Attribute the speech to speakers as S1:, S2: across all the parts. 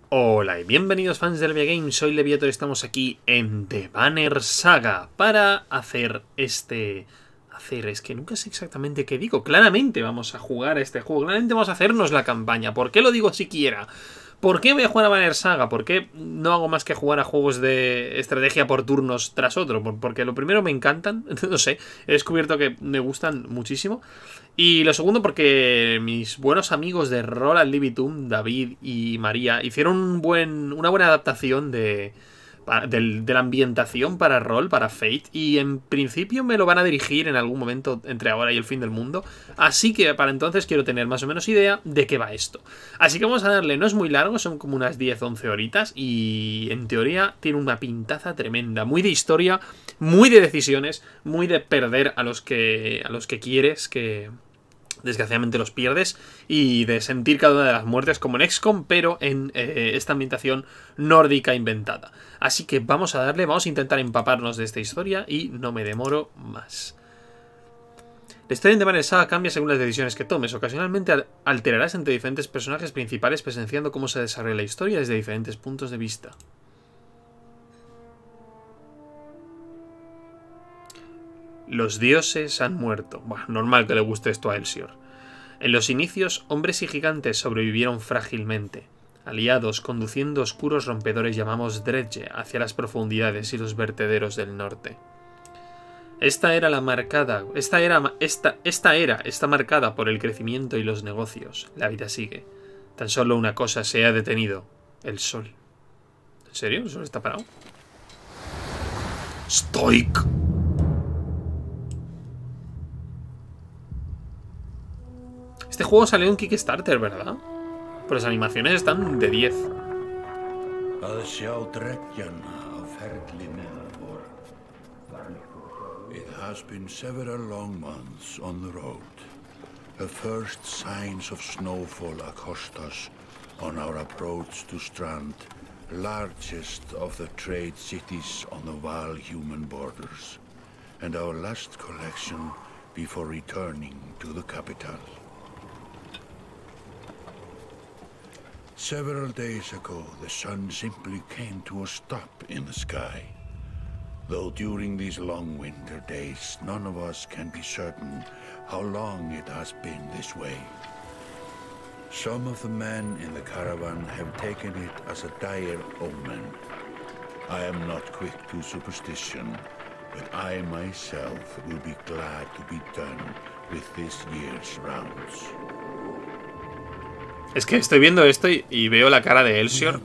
S1: Hola y bienvenidos fans del Levia Games, soy Leviator y estamos aquí en The Banner Saga para hacer es que nunca sé exactamente qué digo. Claramente vamos a jugar a este juego, claramente vamos a hacernos la campaña. ¿Por qué lo digo siquiera? ¿Por qué voy a jugar a Banner Saga? ¿Por qué no hago más que jugar a juegos de estrategia por turnos tras otro? Porque lo primero me encantan, no sé, he descubierto que me gustan muchísimo. Y lo segundo porque mis buenos amigos de Roll and Libitum, David y María, hicieron una buena adaptación de la ambientación para Roll, para Fate. Y en principio me lo van a dirigir en algún momento entre ahora y el fin del mundo. Así que para entonces quiero tener más o menos idea de qué va esto. Así que vamos a darle, no es muy largo, son como unas 10-11 horitas. Y en teoría tiene una pintaza tremenda. Muy de historia, muy de decisiones, muy de perder a los que quieres que desgraciadamente los pierdes, y de sentir cada una de las muertes como en XCOM, pero en esta ambientación nórdica inventada. Así que vamos a darle, vamos a intentar empaparnos de esta historia y no me demoro más. La historia en The Banner Saga cambia según las decisiones que tomes. Ocasionalmente alterarás entre diferentes personajes principales, presenciando cómo se desarrolla la historia desde diferentes puntos de vista. Los dioses han muerto. Bueno, normal que le guste esto a Elsior. En los inicios, hombres y gigantes sobrevivieron frágilmente, aliados conduciendo oscuros rompedores llamados Dredge hacia las profundidades y los vertederos del norte. Esta era está marcada por el crecimiento y los negocios. La vida sigue. Tan solo una cosa se ha detenido: el sol. ¿En serio? ¿El sol está parado? ¡Stoic! Este juego salió en Kickstarter, ¿verdad? Pero las animaciones están de 10.
S2: It has been several long months on the road. The first signs of snowfall accost us on our approach to Strand, largest of the trade cities on the Val-human borders, and our last collection before returning to the capital. Several days ago, the sun simply came to a stop in the sky. Though during these long winter days, none of us can be certain how long it has been this way. Some of the men in the caravan have taken it as a dire omen. I am not quick to superstition, but I myself will be glad to be done with this year's rounds.
S1: Es que estoy viendo esto y veo la cara de Elsior.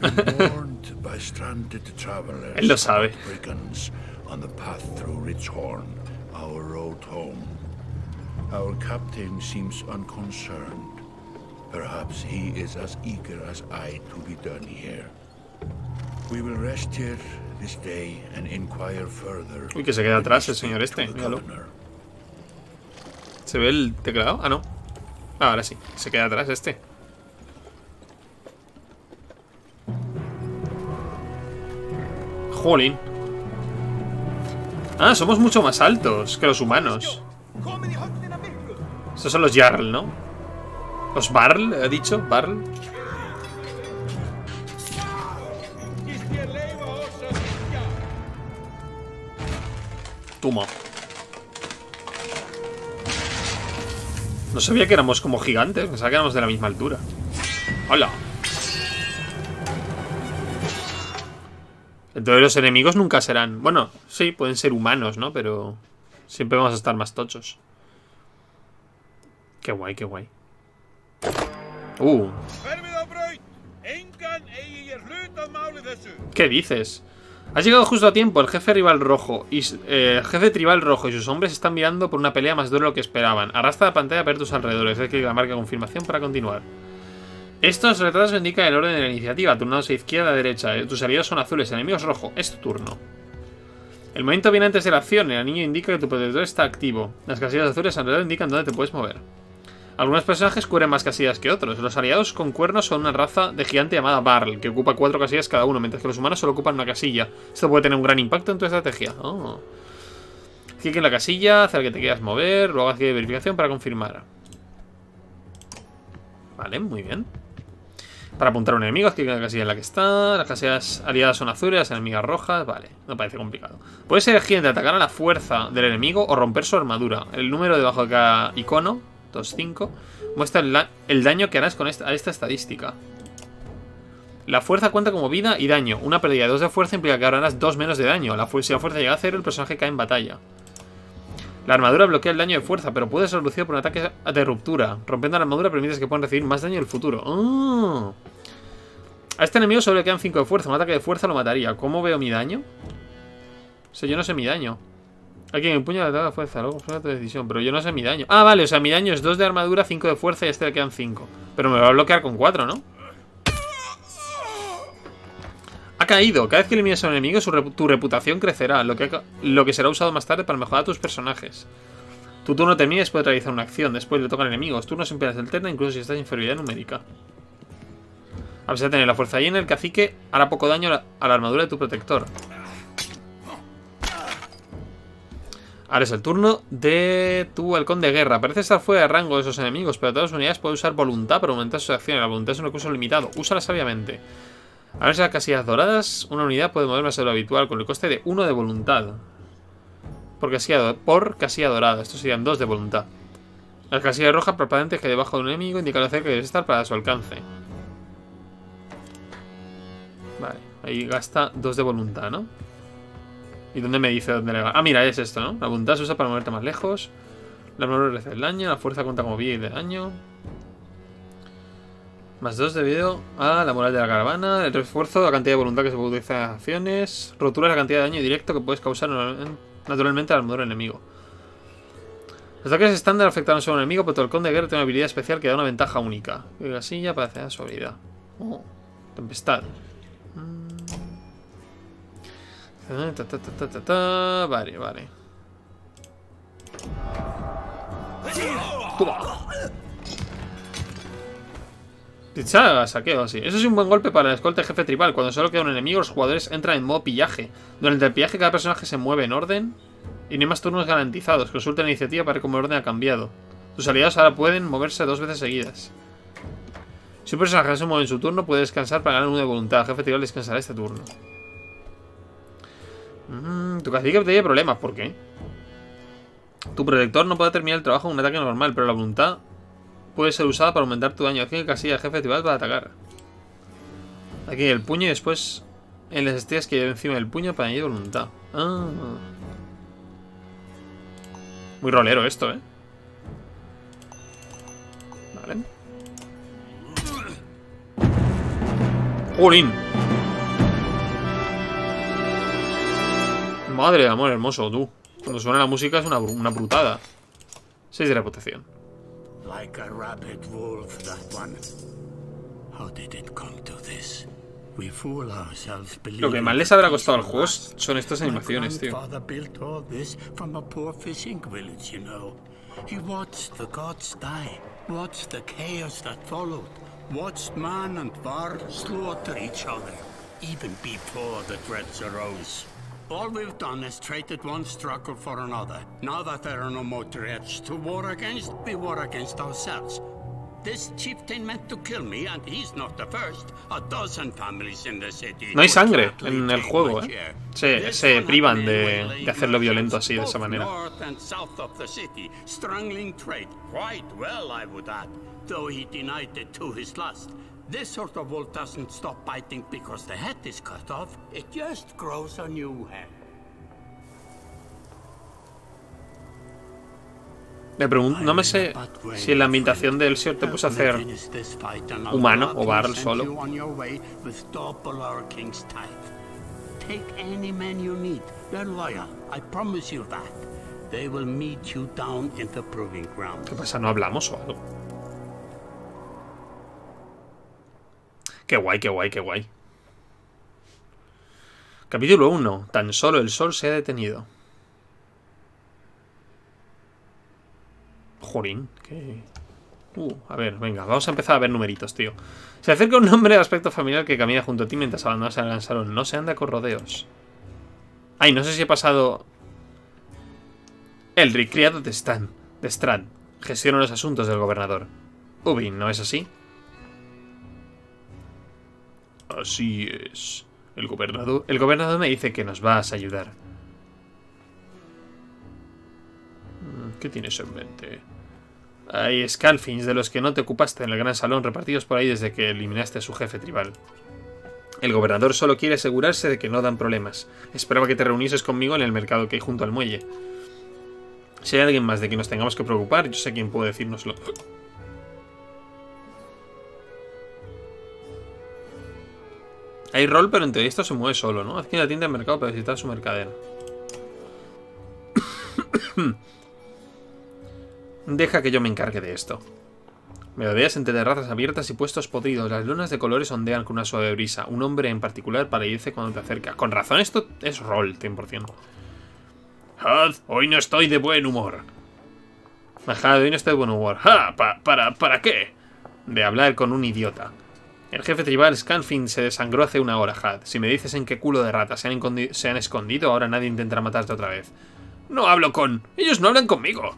S1: Él lo sabe.
S2: On the path through Richhorn, our road home. Our captain seems unconcerned. Perhaps he is as eager as I to be done here. We will rest here this day and inquire further.
S1: Uy, que se queda atrás el señor este, míralo. ¿Se ve el teclado? Ah, no. Ah, ahora sí, se queda atrás este. Jolín. Ah, somos mucho más altos que los humanos. Estos son los Jarl, ¿no? Los Barl, he dicho, Barl. Toma. No sabía que éramos como gigantes, pensaba que éramos de la misma altura. ¡Hola! Entonces los enemigos nunca serán... Bueno, sí, pueden ser humanos, ¿no? Pero siempre vamos a estar más tochos. Qué guay, qué guay. ¿Qué dices? Has llegado justo a tiempo. El jefe tribal rojo y sus hombres están mirando por una pelea más dura de lo que esperaban. Arrastra la pantalla para ver tus alrededores. Hay que la marca de confirmación para continuar. Estos retrasos indican el orden de la iniciativa, turnados a izquierda a derecha. Tus aliados son azules, enemigos rojo. Es tu turno. El movimiento viene antes de la acción. El anillo indica que tu protector está activo. Las casillas azules alrededor indican dónde te puedes mover. Algunos personajes cubren más casillas que otros. Los aliados con cuernos son una raza de gigante llamada Barl, que ocupa 4 casillas cada uno, mientras que los humanos solo ocupan una casilla. Esto puede tener un gran impacto en tu estrategia. Oh. Clic en la casilla hacia la que te quieras mover, luego haz clic de verificación para confirmar. Vale, muy bien. Para apuntar a un enemigo, aquí la casilla en la que está. Las casillas aliadas son azules, las enemigas rojas. Vale, no parece complicado. Puedes elegir entre atacar a la fuerza del enemigo o romper su armadura. El número debajo de cada icono, 2-5, muestra el daño que harás con esta estadística. La fuerza cuenta como vida y daño. Una pérdida de 2 de fuerza implica que ahora harás 2 menos de daño. Si la fuerza llega a 0, el personaje cae en batalla. La armadura bloquea el daño de fuerza, pero puede ser reducido por un ataque de ruptura. Rompiendo la armadura permites que puedan recibir más daño en el futuro. ¡Oh! A este enemigo solo le quedan 5 de fuerza. Un ataque de fuerza lo mataría. ¿Cómo veo mi daño? O sea, yo no sé mi daño. Aquí en el puño le ataque de fuerza. Luego fue tu decisión. Pero yo no sé mi daño. Ah, vale. O sea, mi daño es 2 de armadura, 5 de fuerza y a este le quedan 5. Pero me va a bloquear con 4, ¿no? Ha caído. Cada vez que elimines a un enemigo, tu reputación crecerá, lo que será usado más tarde para mejorar a tus personajes. Tu turno termina y después de realizar una acción. Después le tocan enemigos. Turno siempre se alterna, incluso si estás en inferioridad numérica. A pesar de tener la fuerza llena, el cacique hará poco daño a la armadura de tu protector. Ahora es el turno de tu halcón de guerra. Parece estar fuera de rango de esos enemigos, pero todas las unidades pueden usar voluntad para aumentar sus acciones. La voluntad es un recurso limitado. Úsala sabiamente. A ver si las casillas doradas, una unidad puede mover más de lo habitual con el coste de 1 de voluntad. Por casilla dorada. Estos serían 2 de voluntad. Las casillas rojas transparentes que debajo de un enemigo indican lo cerca que debe estar para su alcance. Vale, ahí gasta 2 de voluntad, ¿no? ¿Y dónde me dice dónde le gana? Ah, mira, es esto, ¿no? La voluntad se usa para moverte más lejos. La armadura recibe el daño. La fuerza cuenta como vida y de daño. Más 2 debido a la moral de la caravana. El refuerzo, la cantidad de voluntad que se puede utilizar en acciones. Rotura es la cantidad de daño directo que puedes causar naturalmente a la armadura del enemigo. Los ataques estándar afectaron solo a un enemigo, pero tu halcón de guerra tiene una habilidad especial que da una ventaja única. La silla para hacer su habilidad. Oh, tempestad. Vale, vale. Toma. Dicha saqueo así. Eso es un buen golpe para el escolta jefe tribal. Cuando solo queda un enemigo, los jugadores entran en modo pillaje. Durante el pillaje, cada personaje se mueve en orden y no hay más turnos garantizados. Consulta la iniciativa para ver cómo el orden ha cambiado. Tus aliados ahora pueden moverse 2 veces seguidas. Si un personaje se mueve en su turno, puede descansar para ganar 1 de voluntad. El jefe tribal descansará este turno. Tu cacique tiene problemas. ¿Por qué? Tu protector no puede terminar el trabajo con un ataque normal, pero la voluntad puede ser usada para aumentar tu daño. Aquí en casilla de jefe tribal para atacar. Aquí el puño y después en las estrellas que lleva encima del puño para añadir voluntad. Ah. Muy rolero esto, ¿eh? Vale. ¡Jolín! Madre de amor hermoso, tú. Cuando suena la música es una brutada. 6 de reputación.
S3: Like a rabid wolf, that one. How did it come to this? We fool ourselves believing.
S1: Lo que más les habrá costado al juego son estas animaciones, tío.
S3: My grandfather built all this from a poor fishing village, you know. He watched the gods die, watched the chaos that followed, watched man and var slaughter each other, even before the dreads arose. All we've done is traded one struggle for another. Now that there are no more dreads to war against, we war against ourselves. This chieftain meant to kill me, and he's not the first. A dozen families in the city.
S1: No hay sangre en el juego, ¿eh? Se privan de hacerlo violento así, de esa manera.
S3: North and south of the city, strangling trade quite well, I would add, though he denied it to his lust. This sort of wolf doesn't stop biting because the head is cut off. It just grows a new head.
S1: Me pregunto, no me sé si en la ambientación del Señor te puedes hacer humano o Varl solo.
S3: Take any man you need. They're loyal. I promise you that. They will meet you down in the proving ground.
S1: ¿Qué pasa? ¿No hablamos o algo? Qué guay, qué guay, qué guay. Capítulo 1. Tan solo el sol se ha detenido. Jorín, qué... a ver, venga, vamos a empezar a ver numeritos, tío. Se acerca un hombre de aspecto familiar que camina junto a ti mientras abandonas el gran salón. No se anda con rodeos. Ay, no sé si he pasado... Elric, criado de Strahd. Gestiona los asuntos del gobernador. Ubin, ¿no es así?
S2: Así es.
S1: El gobernador me dice que nos vas a ayudar. ¿Qué tienes en mente? Hay Scalfings de los que no te ocupaste en el gran salón, repartidos por ahí desde que eliminaste a su jefe tribal. El gobernador solo quiere asegurarse de que no dan problemas. Esperaba que te reunieses conmigo en el mercado que hay junto al muelle. Si hay alguien más de quien nos tengamos que preocupar, yo sé quién puede decírnoslo. Hay rol, pero en teoría esto se mueve solo, ¿no? Haz que la tienda del mercado para visitar su mercadera. Deja que yo me encargue de esto. Me rodeas entre terrazas abiertas y puestos podridos. Las lunas de colores ondean con una suave brisa. Un hombre en particular parece cuando te acerca. Con razón, esto es rol, 100%.
S2: Had, hoy no estoy de buen humor.
S1: Ajá, hoy no estoy de buen humor.
S2: Ja, ¿para qué?
S1: De hablar con un idiota. El jefe tribal Scalfing se desangró hace una hora, Had. Si me dices en qué culo de rata se han escondido, ahora nadie intentará matarte otra vez.
S2: No hablo con... Ellos no hablan conmigo.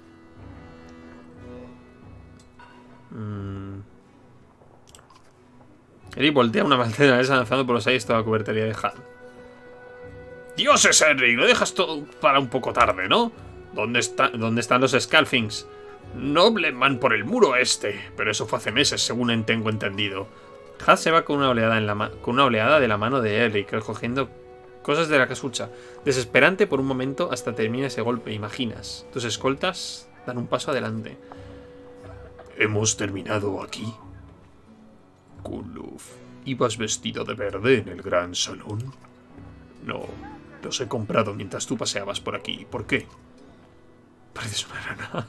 S1: Eric voltea una maltena lanzando por los aires toda la cubertería de Had.
S2: Dioses, Henry, lo dejas todo para un poco tarde, ¿no?
S1: ¿Dónde están los Scalfings?
S2: Nobleman por el muro este, pero eso fue hace meses, según tengo entendido.
S1: Had se va con una oleada de la mano de Eric, recogiendo cosas de la casucha. Desesperante por un momento hasta termina ese golpe, imaginas. Tus escoltas dan un paso adelante.
S2: ¿Hemos terminado aquí? Kunluf, ¿ibas vestido de verde en el gran salón? No, los he comprado mientras tú paseabas por aquí. ¿Por qué?
S1: Pareces una rana.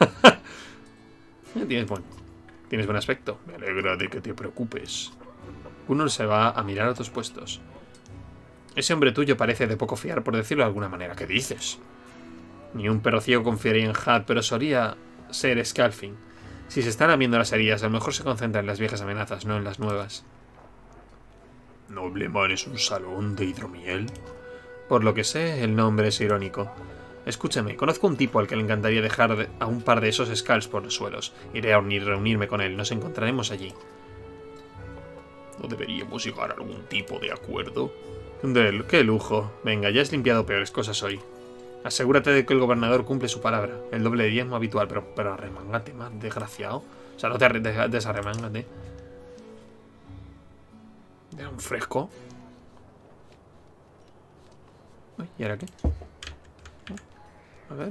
S1: Tienes buen aspecto.
S2: Me alegra de que te preocupes.
S1: Uno se va a mirar a otros puestos. Ese hombre tuyo parece de poco fiar, por decirlo de alguna manera.
S2: ¿Qué dices?
S1: Ni un perro ciego confiaría en Had, pero solía ser Scalfing. Si se están abriendo las heridas, a lo mejor se concentra en las viejas amenazas, no en las nuevas.
S2: ¿Nobleman es un salón de hidromiel?
S1: Por lo que sé, el nombre es irónico. Escúchame, conozco un tipo al que le encantaría dejar a un par de esos Scalds por los suelos. Iré a reunirme con él, nos encontraremos allí.
S2: ¿No deberíamos llegar a algún tipo de acuerdo?
S1: ¡Qué lujo! Venga, ya has limpiado peores cosas hoy. Asegúrate de que el gobernador cumple su palabra. El doble de diezmo habitual, pero arremángate, más desgraciado. O sea, no te desarremángate.
S2: ¿De un fresco?
S1: Uy, ¿y ahora qué? A ver.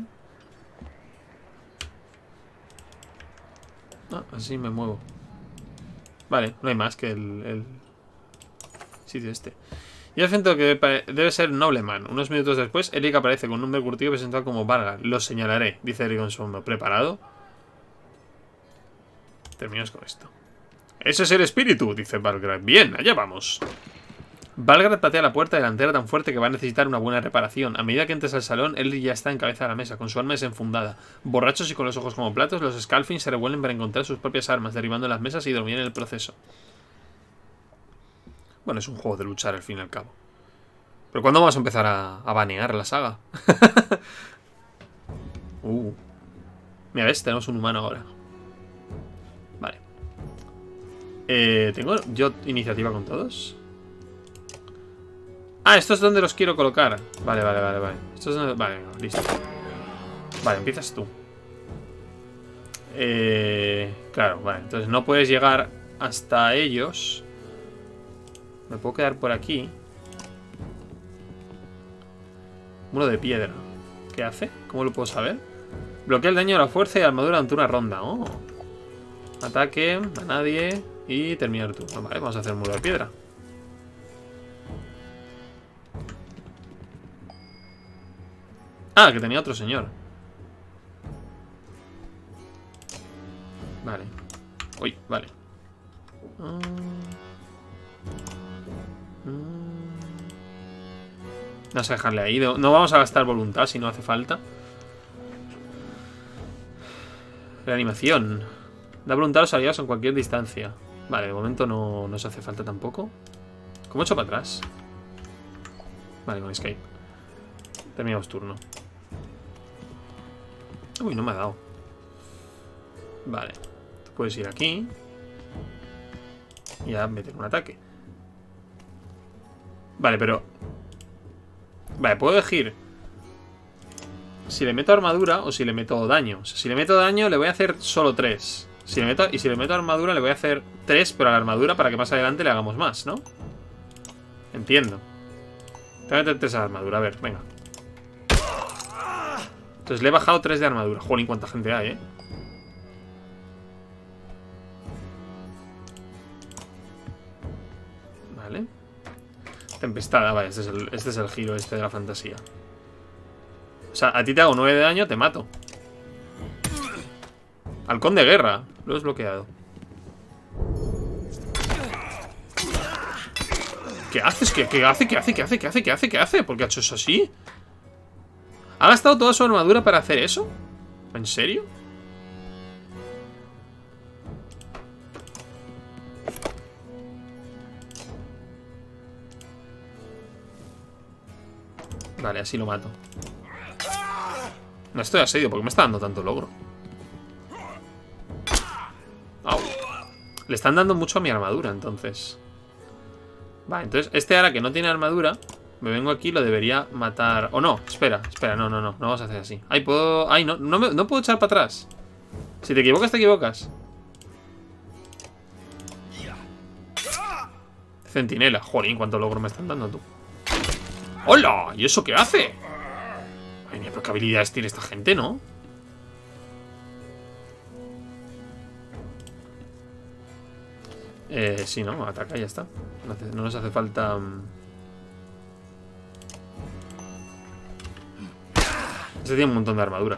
S1: Ah, así me muevo. Vale, no hay más que el sitio este. Y el centro que debe ser Nobleman. Unos minutos después, Eric aparece con un nombre curtido presentado como Valgar. Lo señalaré, dice Eric con su hombro. ¿Preparado? Terminamos con esto.
S2: Ese es el espíritu, dice Valgar. Bien, allá vamos.
S1: Valgar patea la puerta delantera tan fuerte que va a necesitar una buena reparación. A medida que entres al salón, Eric ya está en cabeza de la mesa, con su arma desenfundada. Borrachos y con los ojos como platos, los Scalfings se revuelven para encontrar sus propias armas, derribando las mesas y dormir en el proceso. Bueno, es un juego de luchar al fin y al cabo. ¿Pero cuándo vamos a empezar a banear la saga? Mira, ves, tenemos un humano ahora. Vale. ¿Tengo yo iniciativa con todos? Ah, esto es donde los quiero colocar. Vale. Esto es donde... Vale, listo. Vale, empiezas tú. Claro, vale. Entonces no puedes llegar hasta ellos. Me puedo quedar por aquí. Muro de piedra. ¿Qué hace? ¿Cómo lo puedo saber? Bloquea el daño de la fuerza y armadura durante una ronda. Oh. Ataque a nadie. Y terminar tú. Vale, vamos a hacer muro de piedra. Ah, que tenía otro señor. Vale. Uy, vale. Vamos a dejarle ahí. No vamos a gastar voluntad si no hace falta. Reanimación. Da voluntad a los aliados en cualquier distancia. Vale, de momento no nos hace falta tampoco. ¿Cómo he hecho para atrás? Vale, con escape. Terminamos turno. Uy, no me ha dado. Vale. Tú puedes ir aquí. Y a meter un ataque. Vale, pero... Vale, puedo elegir si le meto armadura o si le meto daño. O sea, si le meto daño le voy a hacer solo 3. Si le meto armadura le voy a hacer 3, pero a la armadura para que más adelante le hagamos más, ¿no? Entiendo. Te voy a meter 3 a la armadura, a ver, venga. Entonces le he bajado 3 de armadura. Jolín, cuánta gente hay, Vale. Tempestad, vale, este es el giro este de la fantasía. O sea, a ti te hago 9 de daño, te mato. Halcón de guerra. Lo he desbloqueado. ¿Qué haces? ¿Qué hace? ¿Por qué ha hecho eso así? ¿Ha gastado toda su armadura para hacer eso? ¿En serio? Vale, así lo mato. No estoy asedio, porque me está dando tanto logro. Au. Le están dando mucho a mi armadura, entonces. Vale, entonces este ahora que no tiene armadura, me vengo aquí y lo debería matar. O no, espera, no vamos a hacer así. Ay, puedo... Ay, no puedo echar para atrás. Si te equivocas, te equivocas. Centinela, jolín, cuánto logro me están dando tú. ¡Hola! ¿Y eso qué hace? Ay, mira, pero qué habilidades tiene esta gente, ¿no? Sí, ¿no? Ataca y ya está. No nos hace falta... Este tiene un montón de armadura.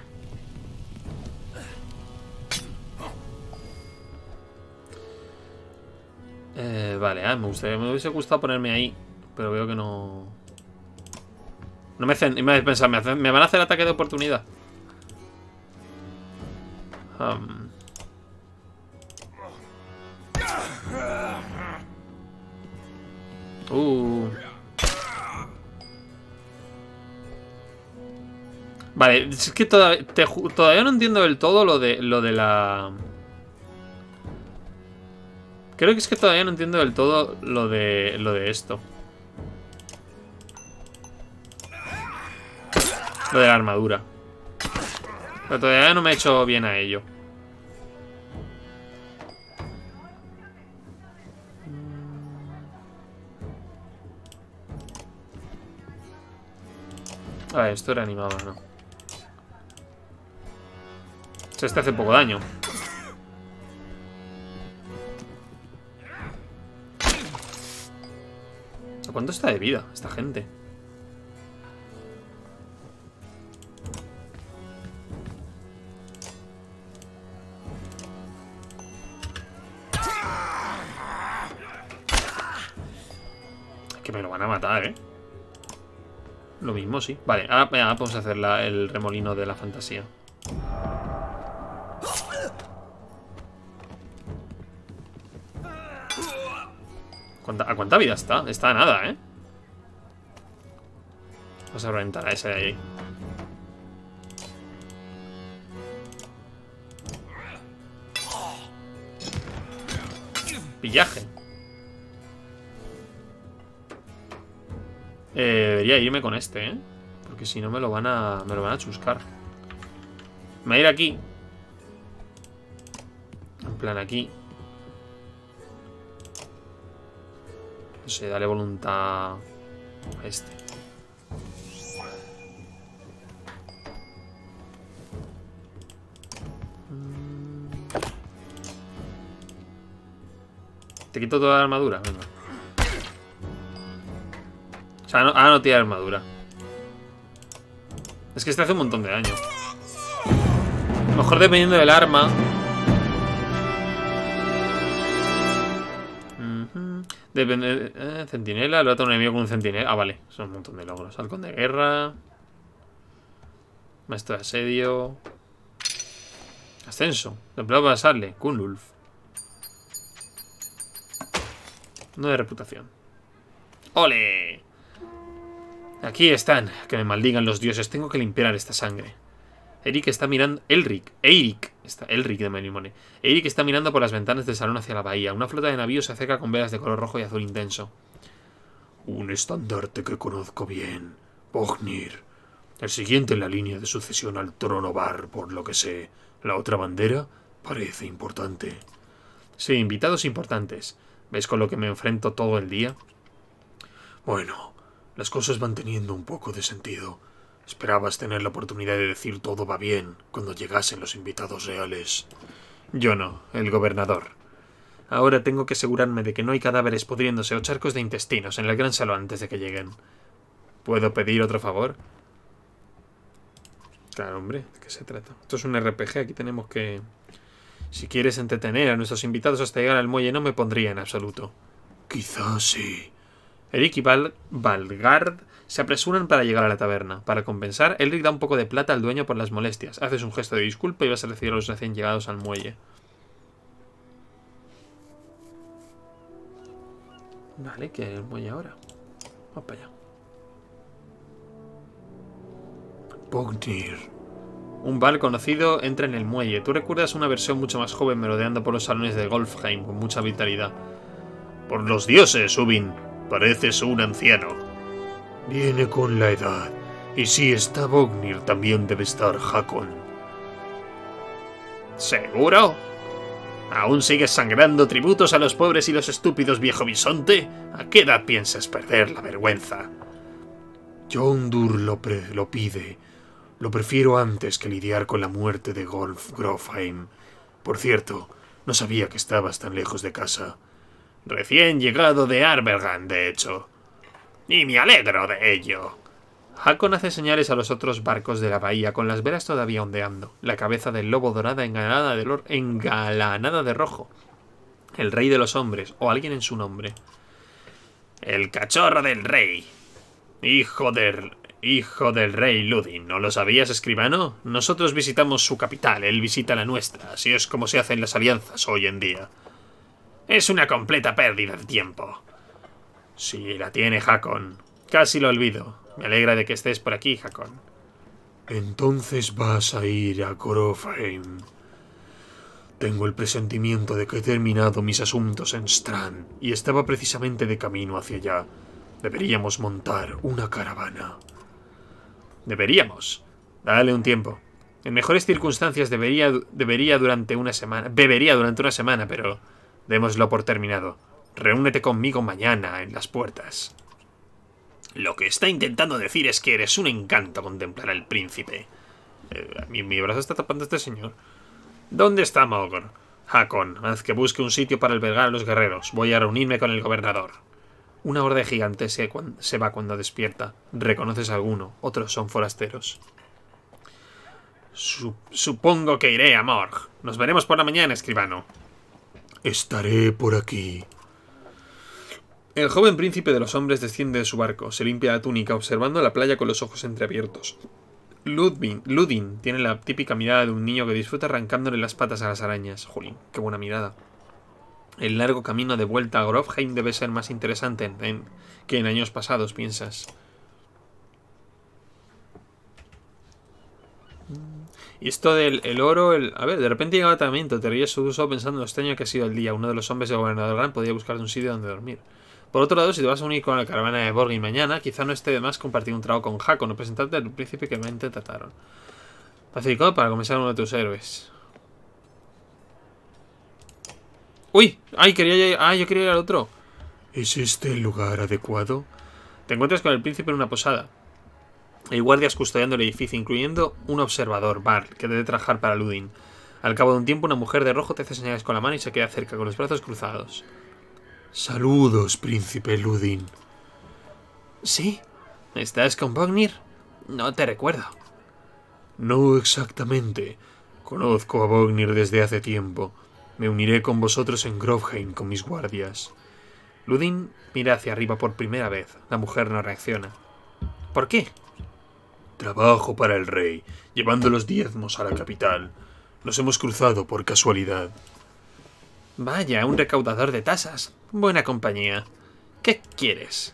S1: Vale, me hubiese gustado ponerme ahí. Pero veo que no... No me hacen... Me van a hacer ataque de oportunidad. Vale, es que todavía no entiendo del todo lo de la... Creo que es que todavía no entiendo del todo lo de esto. Lo de la armadura. Pero todavía no me he hecho bien a ello. A ver, esto era animado, ¿no? O sea, este hace poco daño. ¿A cuánto está de vida esta gente? Que me lo van a matar, ¿eh? Lo mismo, sí. Vale, ahora vamos a hacer el remolino de la fantasía. ¿A cuánta vida está? Está a nada, ¿eh? Vamos a reventar a ese de ahí. Pillaje. Debería irme con este, ¿eh? Porque si no me lo van a chuscar. Me voy a ir aquí. En plan aquí. No sé, dale voluntad a este. Te quito toda la armadura, venga. O sea, no tiene armadura. Es que este hace un montón de daño. A lo mejor dependiendo del arma. Depende. Centinela, el otro enemigo con un centinela. Ah, vale, son un montón de logros. Halcón de guerra. Maestro de asedio. Ascenso. Empleado para pasarle. Kunlulf. No de reputación. ¡Ole! Aquí están. Que me maldigan los dioses. Tengo que limpiar esta sangre. Eirik está mirando... Eirik de Melimone. Eirik está mirando por las ventanas del salón hacia la bahía. Una flota de navíos se acerca con velas de color rojo y azul intenso.
S4: Un estandarte que conozco bien. Vognir. El siguiente en la línea de sucesión al trono Var, por lo que sé. La otra bandera parece importante.
S1: Sí, invitados importantes. ¿Ves con lo que me enfrento todo el día?
S4: Bueno, las cosas van teniendo un poco de sentido. Esperabas tener la oportunidad de decir todo va bien cuando llegasen los invitados reales.
S1: Yo no, el gobernador. Ahora tengo que asegurarme de que no hay cadáveres pudriéndose o charcos de intestinos en el gran salón antes de que lleguen. ¿Puedo pedir otro favor? Claro, hombre, ¿de qué se trata? Esto es un RPG, aquí tenemos que... Si quieres entretener a nuestros invitados hasta llegar al muelle, no me pondría en absoluto.
S4: Quizás sí.
S1: Eric y Valgard se apresuran para llegar a la taberna. Para compensar, Elric da un poco de plata al dueño por las molestias. Haces un gesto de disculpa y vas a recibir a los recién llegados al muelle. Vale, ¿qué hay en el muelle ahora? Vamos para allá.
S4: Vognir.
S1: Un Val conocido entra en el muelle. Tú recuerdas una versión mucho más joven merodeando por los salones de Golfheim con mucha vitalidad.
S4: Por los dioses, Ubin. Pareces un anciano. Viene con la edad. Y si está Vognir, también debe estar Hakon.
S1: ¿Seguro? ¿Aún sigues sangrando tributos a los pobres y los estúpidos, viejo bisonte? ¿A qué edad piensas perder la vergüenza?
S4: Jondur lo pide. Lo prefiero antes que lidiar con la muerte de Grofheim. Por cierto, no sabía que estabas tan lejos de casa.
S1: Recién llegado de Arbergan, de hecho. Y me alegro de ello. Hakon hace señales a los otros barcos de la bahía, con las velas todavía ondeando. La cabeza del lobo dorada engalanada de rojo. El rey de los hombres, o alguien en su nombre. El cachorro del rey. Hijo del rey Ludin. ¿No lo sabías, escribano? Nosotros visitamos su capital, él visita la nuestra. Así es como se hacen las alianzas hoy en día. Es una completa pérdida de tiempo. Sí, la tiene Hakon. Casi lo olvido. Me alegra de que estés por aquí, Hakon.
S4: Entonces vas a ir a Grofheim. Tengo el presentimiento de que he terminado mis asuntos en Strand y estaba precisamente de camino hacia allá. Deberíamos montar una caravana.
S1: Deberíamos. Dale un tiempo. En mejores circunstancias bebería durante una semana, pero démoslo por terminado. Reúnete conmigo mañana en las puertas. Lo que está intentando decir es que eres un encanto contemplar al príncipe. Mi brazo está tapando a este señor. ¿Dónde está Mogor? Hakon, haz que busque un sitio para albergar a los guerreros. Voy a reunirme con el gobernador. Una horda de gigantes se va cuando despierta. ¿Reconoces a alguno? Otros son forasteros. Supongo que iré a Morg. Nos veremos por la mañana, escribano.
S4: Estaré por aquí.
S1: El joven príncipe de los hombres desciende de su barco, se limpia la túnica observando la playa con los ojos entreabiertos. Ludin tiene la típica mirada de un niño que disfruta arrancándole las patas a las arañas. Jolín, qué buena mirada. El largo camino de vuelta a Grofheim debe ser más interesante que en años pasados, piensas. Y esto del oro... A ver, de repente llega el tratamiento, te ríes solo pensando en lo extraño que ha sido el día. Uno de los hombres del gobernador Gran podría buscar un sitio donde dormir. Por otro lado, si te vas a unir con la caravana de Borgin mañana, quizá no esté de más compartir un trago con Hakon o presentarte al príncipe que realmente trataron. Pacificado para comenzar uno de tus héroes. ¡Uy! ¡Ay, yo quería ir al otro!
S4: ¿Es este el lugar adecuado?
S1: Te encuentras con el príncipe en una posada. Hay guardias custodiando el edificio, incluyendo un observador, Bar, que debe trabajar para Ludin. Al cabo de un tiempo, una mujer de rojo te hace señales con la mano y se queda cerca, con los brazos cruzados.
S4: Saludos, príncipe Ludin.
S1: ¿Sí? ¿Estás con Vognir? No te recuerdo.
S4: No exactamente. Conozco a Vognir desde hace tiempo. Me uniré con vosotros en Grofheim con mis guardias.
S1: Ludin mira hacia arriba por primera vez. La mujer no reacciona. ¿Por qué?
S4: Trabajo para el rey, llevando los diezmos a la capital. Nos hemos cruzado por casualidad.
S1: Vaya, un recaudador de tasas. Buena compañía. ¿Qué quieres?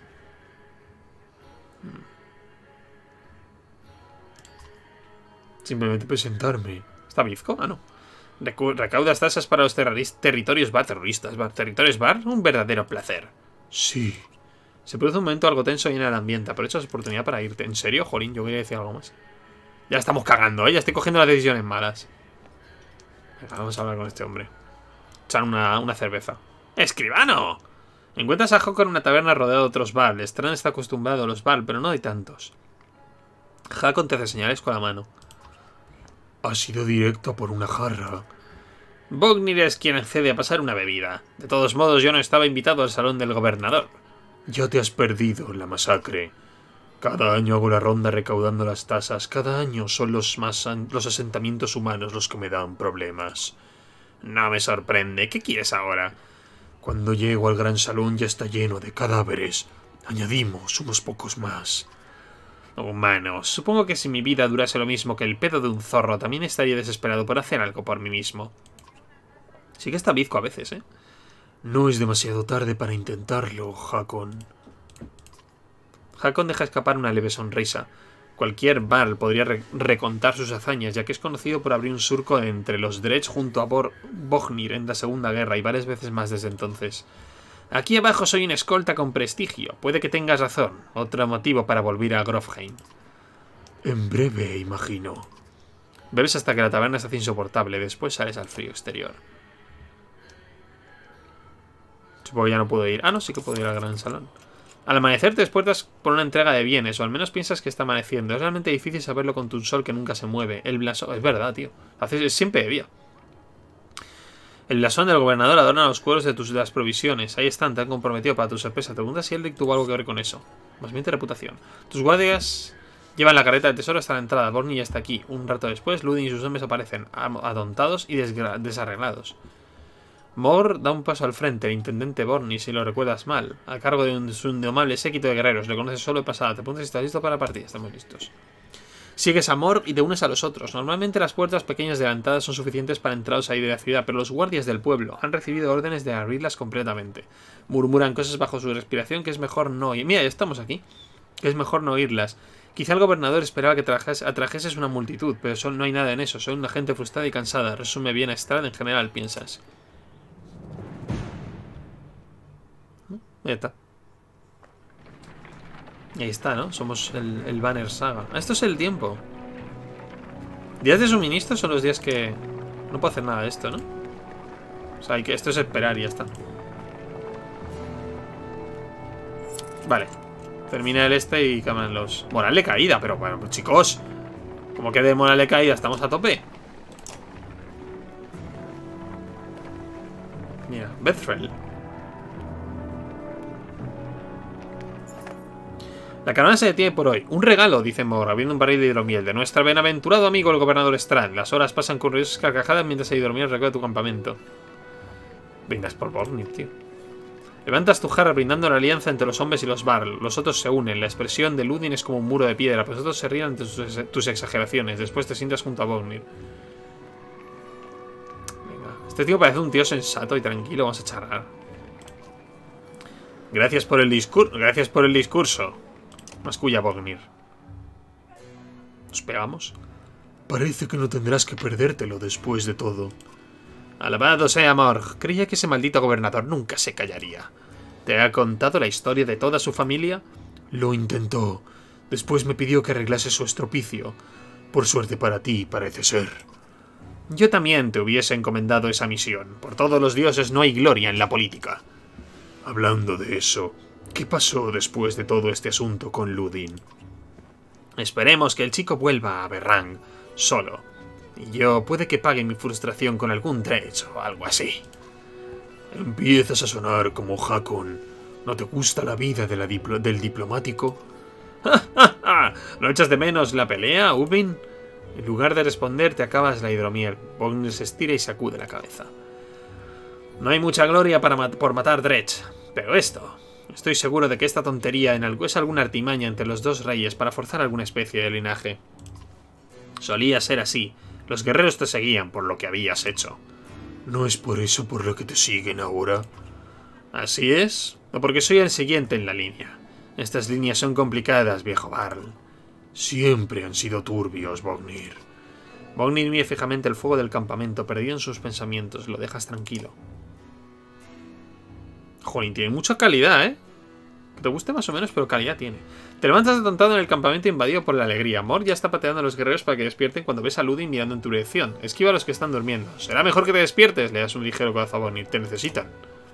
S4: Simplemente presentarme.
S1: ¿Está bizco? Ah, no. Recaudas tasas para los territorios bar. ¿Territorios bar? Un verdadero placer.
S4: Sí.
S1: Se produce un momento algo tenso y en el ambiente. Aprovecha la oportunidad para irte. ¿En serio, Jolín? Yo quería decir algo más. Ya estamos cagando, ¿eh? Ya estoy cogiendo las decisiones malas. Venga, vamos a hablar con este hombre. Echar una cerveza. ¡Escribano! Encuentras a Hakon en una taberna rodeado de otros Val. Strand está acostumbrado a los Val, pero no hay tantos. Hakon te hace señales con la mano.
S4: Has ido directo por una jarra.
S1: Vognir es quien accede a pasar una bebida. De todos modos, yo no estaba invitado al salón del gobernador.
S4: Ya te has perdido en la masacre. Cada año hago la ronda recaudando las tasas. Cada año son los asentamientos humanos los que me dan problemas.
S1: No me sorprende. ¿Qué quieres ahora?
S4: Cuando llego al gran salón ya está lleno de cadáveres. Añadimos unos pocos más.
S1: Humanos. Supongo que si mi vida durase lo mismo que el pedo de un zorro, también estaría desesperado por hacer algo por mí mismo. Sí que está bizco a veces, ¿eh?
S4: No es demasiado tarde para intentarlo, Hakon.
S1: Hakon deja escapar una leve sonrisa. Cualquier Val podría recontar sus hazañas, ya que es conocido por abrir un surco entre los Dredge junto a Vognir en la Segunda Guerra y varias veces más desde entonces. Aquí abajo soy un escolta con prestigio. Puede que tengas razón. Otro motivo para volver a Grofheim.
S4: En breve, imagino.
S1: Bebes hasta que la taberna se hace insoportable. Después sales al frío exterior. Supongo que ya no puedo ir. Ah, no, sí que puedo ir al gran salón. Al amanecer te despiertas por una entrega de bienes, o al menos piensas que está amaneciendo. Es realmente difícil saberlo con tu sol que nunca se mueve. El blasón... Es verdad, tío. Siempre de día. El blasón del gobernador adorna los cueros de las provisiones. Ahí están, te han comprometido para tu sorpresa. Te preguntas si Eldrick tuvo algo que ver con eso. Más bien de reputación. Tus guardias llevan la carreta del tesoro hasta la entrada. Borny ya está aquí. Un rato después, Ludin y sus hombres aparecen, adontados y desarreglados. Mor da un paso al frente, el intendente Borny, si lo recuerdas mal, a cargo de su indomable séquito de guerreros. Le conoces solo de pasada. Te preguntas si estás listo para la partida. Estamos listos. Sigues a Mor y te unes a los otros. Normalmente las puertas pequeñas de la entrada son suficientes para entrar o salir de la ciudad, pero los guardias del pueblo han recibido órdenes de abrirlas completamente. Murmuran cosas bajo su respiración que es mejor no oír. Mira, ya estamos aquí. Que es mejor no oírlas. Quizá el gobernador esperaba que atrajeses una multitud, pero no hay nada en eso. Soy una gente frustrada y cansada. Resume bien a Strahd en general, piensas. Ya está. Y ahí está, ¿no? Somos el Banner Saga. Ah, esto es el tiempo. Días de suministro son los días que... No puedo hacer nada de esto, ¿no? O sea, esto es esperar y ya está. Vale. Termina el este y cambian los... Morale caída, pero bueno, pues chicos. Como que de morale caída estamos a tope. Mira, Bethrel. La caravana se detiene por hoy. Un regalo, dice Mor, abriendo un barril de hidromiel. De nuestro bienaventurado amigo el gobernador Strahd. Las horas pasan con ruidosas carcajadas mientras el hidromiel recorre tu campamento. Brindas por Bornir, tío. Levantas tu jarra brindando la alianza entre los hombres y los Varl. Los otros se unen. La expresión de Ludin es como un muro de piedra, pero los otros se ríen ante tus exageraciones. Después te sientas junto a Bornir. Venga. Este tío parece un tío sensato y tranquilo. Vamos a charlar. Gracias por el discurso. Masculla Vognir. ¿Nos pegamos?
S4: Parece que no tendrás que perdértelo después de todo.
S1: Alabado sea Morg. Creía que ese maldito gobernador nunca se callaría. ¿Te ha contado la historia de toda su familia?
S4: Lo intentó. Después me pidió que arreglase su estropicio. Por suerte para ti, parece ser.
S1: Yo también te hubiese encomendado esa misión. Por todos los dioses no hay gloria en la política.
S4: Hablando de eso, ¿qué pasó después de todo este asunto con Ludin?
S1: Esperemos que el chico vuelva a Berrang solo. Y yo puede que pague mi frustración con algún Dredge o algo así.
S4: Empiezas a sonar como Hakon. ¿No te gusta la vida de del diplomático?
S1: ¿No echas de menos la pelea, Ubin? En lugar de responder, te acabas la hidromiel. Vognir se estira y sacude la cabeza. No hay mucha gloria por matar Dredge, pero esto... Estoy seguro de que esta tontería es alguna artimaña entre los dos reyes para forzar alguna especie de linaje. Solía ser así. Los guerreros te seguían por lo que habías hecho.
S4: ¿No es por eso por lo que te siguen ahora?
S1: Así es, o porque soy el siguiente en la línea. Estas líneas son complicadas, viejo Varl.
S4: Siempre han sido turbios, Vognir.
S1: Vognir mira fijamente el fuego del campamento, perdido en sus pensamientos. Lo dejas tranquilo. Jolín, tiene mucha calidad, ¿eh? te guste más o menos, pero calidad tiene. Te levantas atontado en el campamento invadido por la alegría. Mor ya está pateando a los guerreros para que despierten cuando ves a Ludin mirando en tu dirección. Esquiva a los que están durmiendo. Será mejor que te despiertes. Le das un ligero codazo a Bonnie. Te necesitan.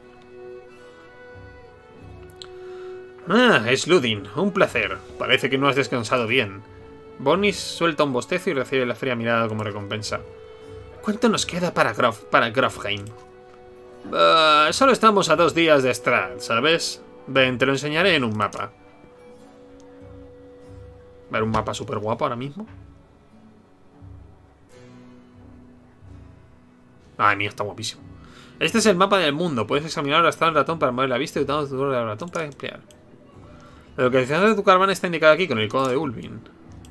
S1: Ah, es Ludin. Un placer. Parece que no has descansado bien. Bonnie suelta un bostezo y recibe la fría mirada como recompensa. ¿Cuánto nos queda para Grofheim? Solo estamos a 2 días de Strahd, ¿sabes? Ven, te lo enseñaré en un mapa. Ver un mapa súper guapo ahora mismo. Ay, mío, está guapísimo. Este es el mapa del mundo. Puedes examinar hasta el ratón para mover la vista y usando tu turno del ratón para emplear. La localización de tu caravana está indicada aquí con el icono de Ulvin.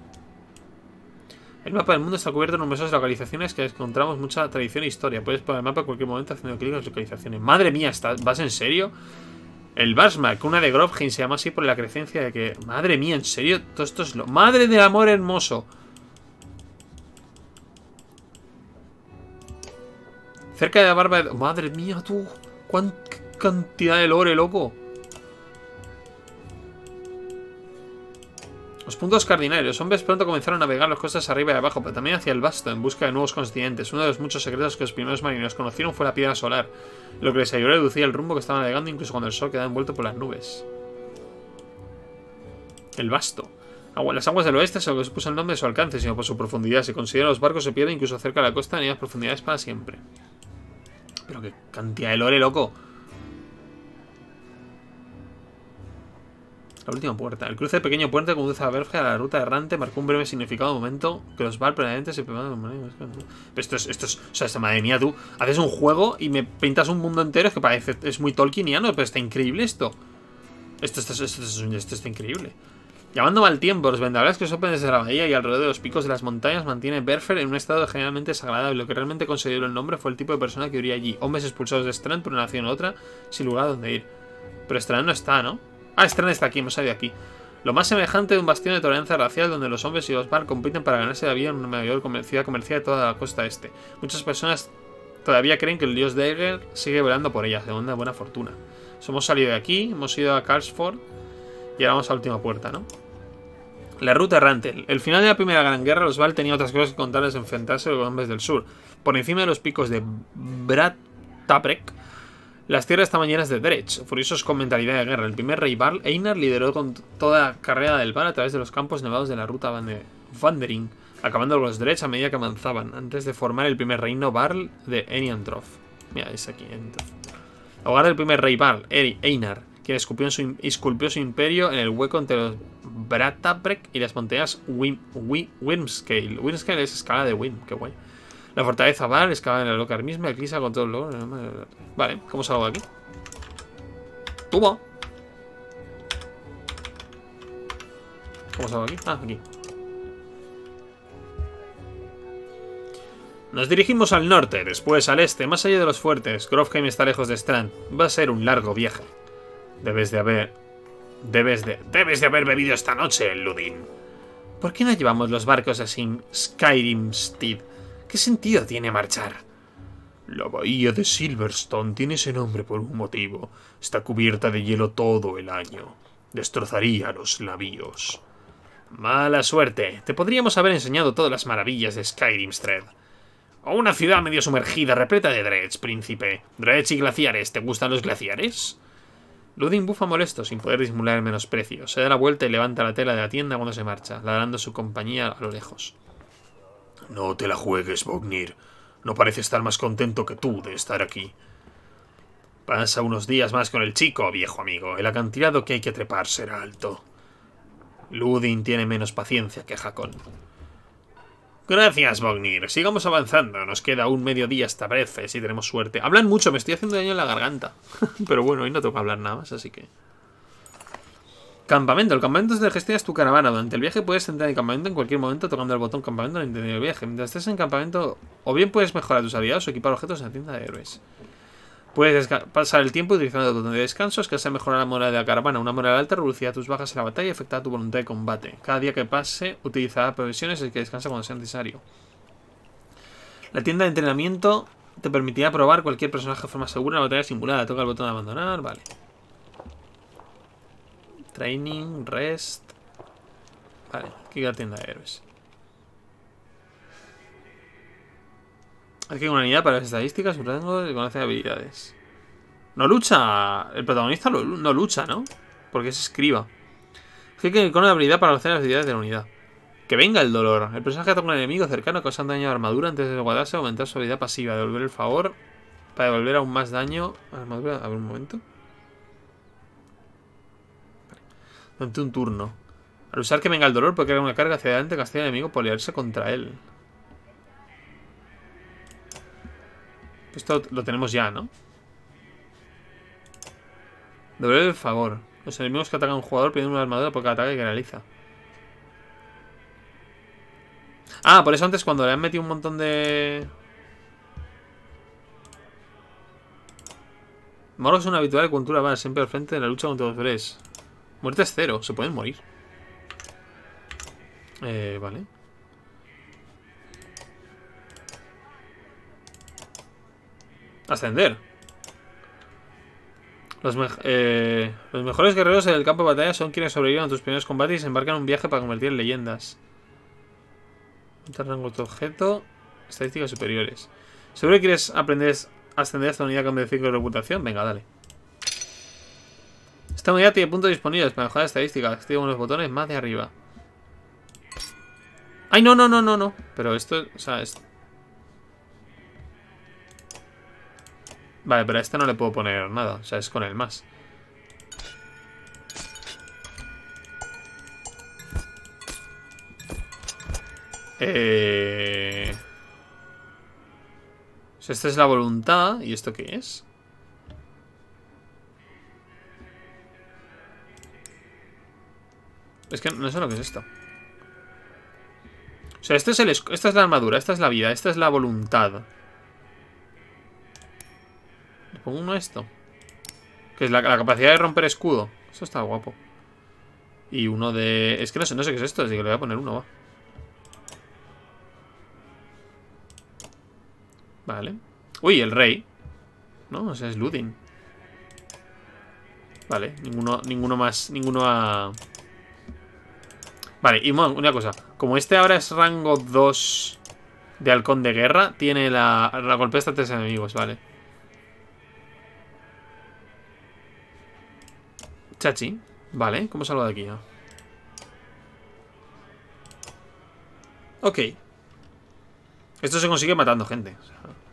S1: El mapa del mundo está cubierto de numerosas localizaciones que encontramos mucha tradición e historia. Puedes poner el mapa en cualquier momento haciendo clic en las localizaciones. ¡Madre mía! ¿Vas en serio? El Barsmark, una de Grofheim, se llama así por la creencia de que... ¡Madre mía! ¿En serio? Todo esto es lo... ¡Madre del amor hermoso! Cerca de la barba de... ¡Madre mía, tú! ¡Cuánta cantidad de lore, loco! Los puntos cardinales. Los hombres pronto comenzaron a navegar las costas arriba y abajo, pero también hacia el vasto, en busca de nuevos continentes. Uno de los muchos secretos que los primeros marineros conocieron fue la piedra solar, lo que les ayudó a reducir el rumbo que estaban navegando incluso cuando el sol quedaba envuelto por las nubes. El vasto. Las aguas del oeste es lo que se puso el nombre de su alcance, sino por su profundidad. Se considera los barcos se pierden incluso cerca de la costa en ellas profundidades para siempre. Pero qué cantidad de lore, loco. La última puerta. El cruce de pequeño puente conduce a Verge a la ruta errante. Marcó un breve significado de momento que los Val previamente se preparan. Pero esto es. O sea, madre mía, tú haces un juego y me pintas un mundo entero. Es que parece. Es muy tolkieniano, pero está increíble esto. Esto está increíble. Llamando mal tiempo, los vendavales que soplan desde la bahía y alrededor de los picos de las montañas mantiene Berfer en un estado generalmente desagradable. Lo que realmente consideró el nombre fue el tipo de persona que huiría allí. Hombres expulsados de Strand por una nación u otra, sin lugar a donde ir. Pero Strand no está, ¿no? Ah, Strand está aquí, hemos salido aquí. Lo más semejante de un bastión de tolerancia racial donde los hombres y los Val compiten para ganarse la vida en una mayor ciudad comercial de toda la costa este. Muchas personas todavía creen que el dios Daeger sigue velando por ellas, de una buena fortuna. Hemos salido de aquí, hemos ido a Karlsford y ahora vamos a la última puerta, ¿no? La ruta errante. El final de la primera gran guerra, los Val tenían otras cosas que contarles de enfrentarse a los hombres del sur. Por encima de los picos de Brat-Tabrek, las tierras estaban llenas de Dredge, furiosos con mentalidad de guerra. El primer rey Varl, Einar, lideró con toda la carrera del Val a través de los campos nevados de la ruta Vandering, acabando con los Dredge a medida que avanzaban, antes de formar el primer reino Varl de Eniantrof. Mira, es aquí, Eniantrof. Hogar del primer rey Varl, Einar, quien esculpió su imperio en el hueco entre los Brat-Tabrek y las montañas Wyrmscale. Wyrmscale es escala de Wyrm, qué guay. La fortaleza Val, excavada en la loca misma, eclipsa con todo el logo. Vale, ¿cómo salgo de aquí? ¡Toma! ¿Cómo salgo de aquí? Ah, aquí. Nos dirigimos al norte, después al este, más allá de los fuertes. Grofheim está lejos de Strand. Va a ser un largo viaje. Debes de haber bebido esta noche, Ludin. ¿Por qué no llevamos los barcos a Skyrimstead? ¿Qué sentido tiene marchar? La bahía de Silverstone tiene ese nombre por un motivo. Está cubierta de hielo todo el año. Destrozaría los navíos. Mala suerte. Te podríamos haber enseñado todas las maravillas de Skyrimstead. O una ciudad medio sumergida, repleta de Dredge, príncipe. Dredge y glaciares. ¿Te gustan los glaciares? Ludin bufa molesto, sin poder disimular el menosprecio. Se da la vuelta y levanta la tela de la tienda cuando se marcha, ladrando su compañía a lo lejos. No te la juegues, Vognir. No parece estar más contento que tú de estar aquí. Pasa unos días más con el chico, viejo amigo. El acantilado que hay que trepar será alto. Ludin tiene menos paciencia que Hakon. Gracias, Vognir. Sigamos avanzando. Nos queda un mediodía hasta Brece, si tenemos suerte. Hablan mucho, me estoy haciendo daño en la garganta. Pero bueno, hoy no tengo que hablar nada más, así que... Campamento. El campamento es de gestionas tu caravana. Durante el viaje puedes entrar en el campamento en cualquier momento tocando el botón campamento en el interior del viaje. Mientras estés en campamento, o bien puedes mejorar tus habilidades o equipar objetos en la tienda de héroes. Puedes pasar el tiempo utilizando el botón de descanso, que hace mejorar la moral de la caravana. Una moral alta reducirá tus bajas en la batalla y afectará tu voluntad de combate. Cada día que pase, utilizará provisiones y que descansa cuando sea necesario. La tienda de entrenamiento te permitirá probar cualquier personaje de forma segura en la batalla simulada. Toca el botón de abandonar, vale. Training, rest. Vale, aquí la tienda de héroes. Hay que una unidad para las estadísticas, un rango y conoce habilidades. No lucha. El protagonista no lucha, ¿no? Porque es escriba. Hay que con la habilidad para hacer las habilidades de la unidad. Que venga el dolor. El personaje ataca a un enemigo cercano causando daño a la armadura antes de desguardarse o aumentar su habilidad pasiva. Devolver el favor para devolver aún más daño a la armadura. A ver un momento. Durante un turno. Al usar que venga el dolor puede crear una carga hacia adelante, castiga al enemigo por liarse contra él. Esto lo tenemos ya, ¿no? Devolver el favor. Los enemigos que atacan a un jugador pierden una armadura por cada ataque que realiza. Ah, por eso antes cuando le han metido un montón de... Morg es una habitual de cultura, va siempre al frente de la lucha contra los Bres. Muerte es 0, se pueden morir. Vale. Ascender. Los mejores guerreros en el campo de batalla son quienes sobreviven a tus primeros combates y se embarcan en un viaje para convertir en leyendas. Rango de objeto. Estadísticas superiores. ¿Seguro que quieres aprender a ascender a esta unidad con 5 de reputación? Venga, dale. Esta unidad tiene puntos disponibles para mejorar estadísticas. Activa unos botones más de arriba. ¡Ay, no, no, no, no, no! Pero esto, o sea, Vale, pero a este no le puedo poner nada. O sea, es con el más. O sea, esta es la voluntad. ¿Y esto qué es? Es que no sé lo que es esto. O sea, esta es la armadura, esta es la vida, esta es la voluntad. Le pongo uno a esto. Que es la capacidad de romper escudo. Eso está guapo. Y uno de... Es que no sé qué es esto, así que le voy a poner uno, va. Vale. Uy, el rey. No, o sea, es Ludin. Vale, ninguno más. Ninguno a... Vale, y una cosa. Como este ahora es rango 2 de halcón de guerra, tiene la golpea hasta 3 enemigos, vale. Chachi. Vale, ¿cómo salgo de aquí? Ok. Esto se consigue matando gente. O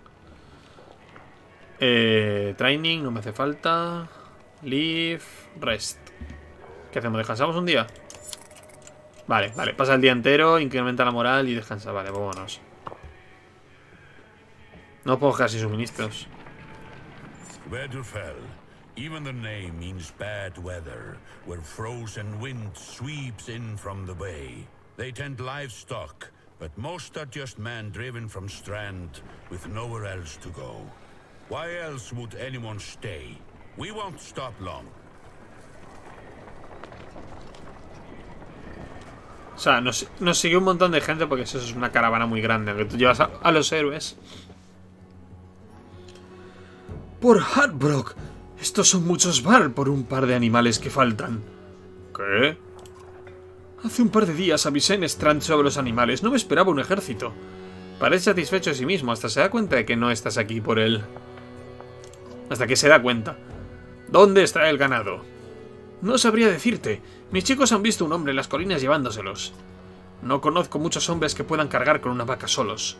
S1: sea. Training, no me hace falta. Leave, rest. ¿Qué hacemos? ¿Descansamos un día? Vale, vale, pasa el día entero, incrementa la moral y descansa. Vale, vámonos. No puedo dejar sin suministros.
S2: Wedderfell. Even the name means bad weather, where frozen wind sweeps in from the bay. They tend livestock, but most are just men driven from Strand with nowhere else to go. Why else would anyone stay? We won't stop long.
S1: O sea, nos sigue un montón de gente porque eso es una caravana muy grande. Aunque tú llevas a los héroes.
S4: Por Hardbrook. Estos son muchos Val por un par de animales que faltan.
S1: ¿Qué?
S4: Hace un par de días avisé en Strand sobre los animales. No me esperaba un ejército.
S1: Parece satisfecho de sí mismo. Hasta se da cuenta de que no estás aquí por él. Hasta que se da cuenta. ¿Dónde está el ganado?
S4: No sabría decirte. Mis chicos han visto un hombre en las colinas llevándoselos. No conozco muchos hombres que puedan cargar con una vaca solos.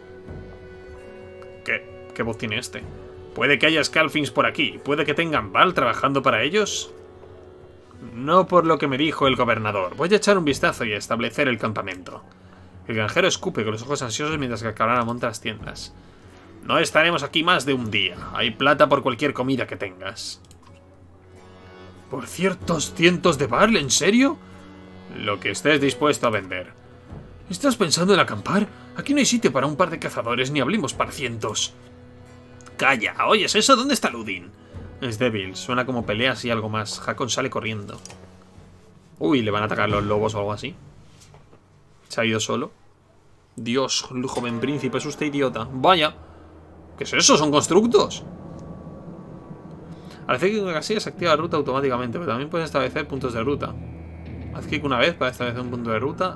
S1: ¿Qué voz tiene este? Puede que haya Scalfings por aquí. Puede que tengan Val trabajando para ellos. No por lo que me dijo el gobernador. Voy a echar un vistazo y a establecer el campamento. El granjero escupe con los ojos ansiosos mientras que el cabrón monta las tiendas. No estaremos aquí más de un día. Hay plata por cualquier comida que tengas.
S4: ¿Por ciertos cientos de Val? ¿En serio?
S1: Lo que estés dispuesto a vender.
S4: ¿Estás pensando en acampar? Aquí no hay sitio para un par de cazadores, ni hablemos para cientos.
S1: Calla, ¿oyes eso? ¿Dónde está Ludin? Es débil, suena como peleas y algo más. Hakon sale corriendo. Uy, le van a atacar los lobos o algo así. Se ha ido solo. Dios, joven príncipe, es usted idiota. Vaya. ¿Qué es eso? ¿Son constructos? Al hacer clic en una casilla se activa la ruta automáticamente, pero también puedes establecer puntos de ruta. Haz clic una vez para establecer un punto de ruta.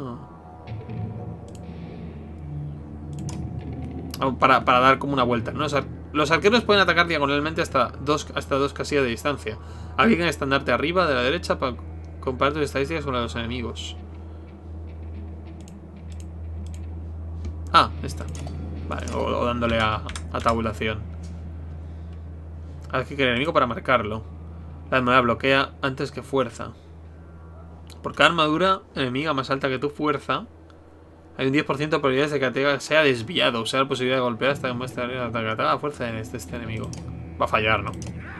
S1: Para dar como una vuelta, ¿no? Los arqueros pueden atacar diagonalmente hasta dos casillas de distancia. Haz clic en el estandarte arriba de la derecha para comparar tus estadísticas con las de los enemigos. Esta. Vale, o dándole a tabulación. Haz clic en el enemigo para marcarlo. La armadura bloquea antes que fuerza. Por cada armadura enemiga más alta que tu fuerza, hay un 10% de probabilidades de que ataque sea desviado. O sea, la posibilidad de golpear hasta que muestre el ataque a fuerza de este enemigo. Va a fallar, ¿no?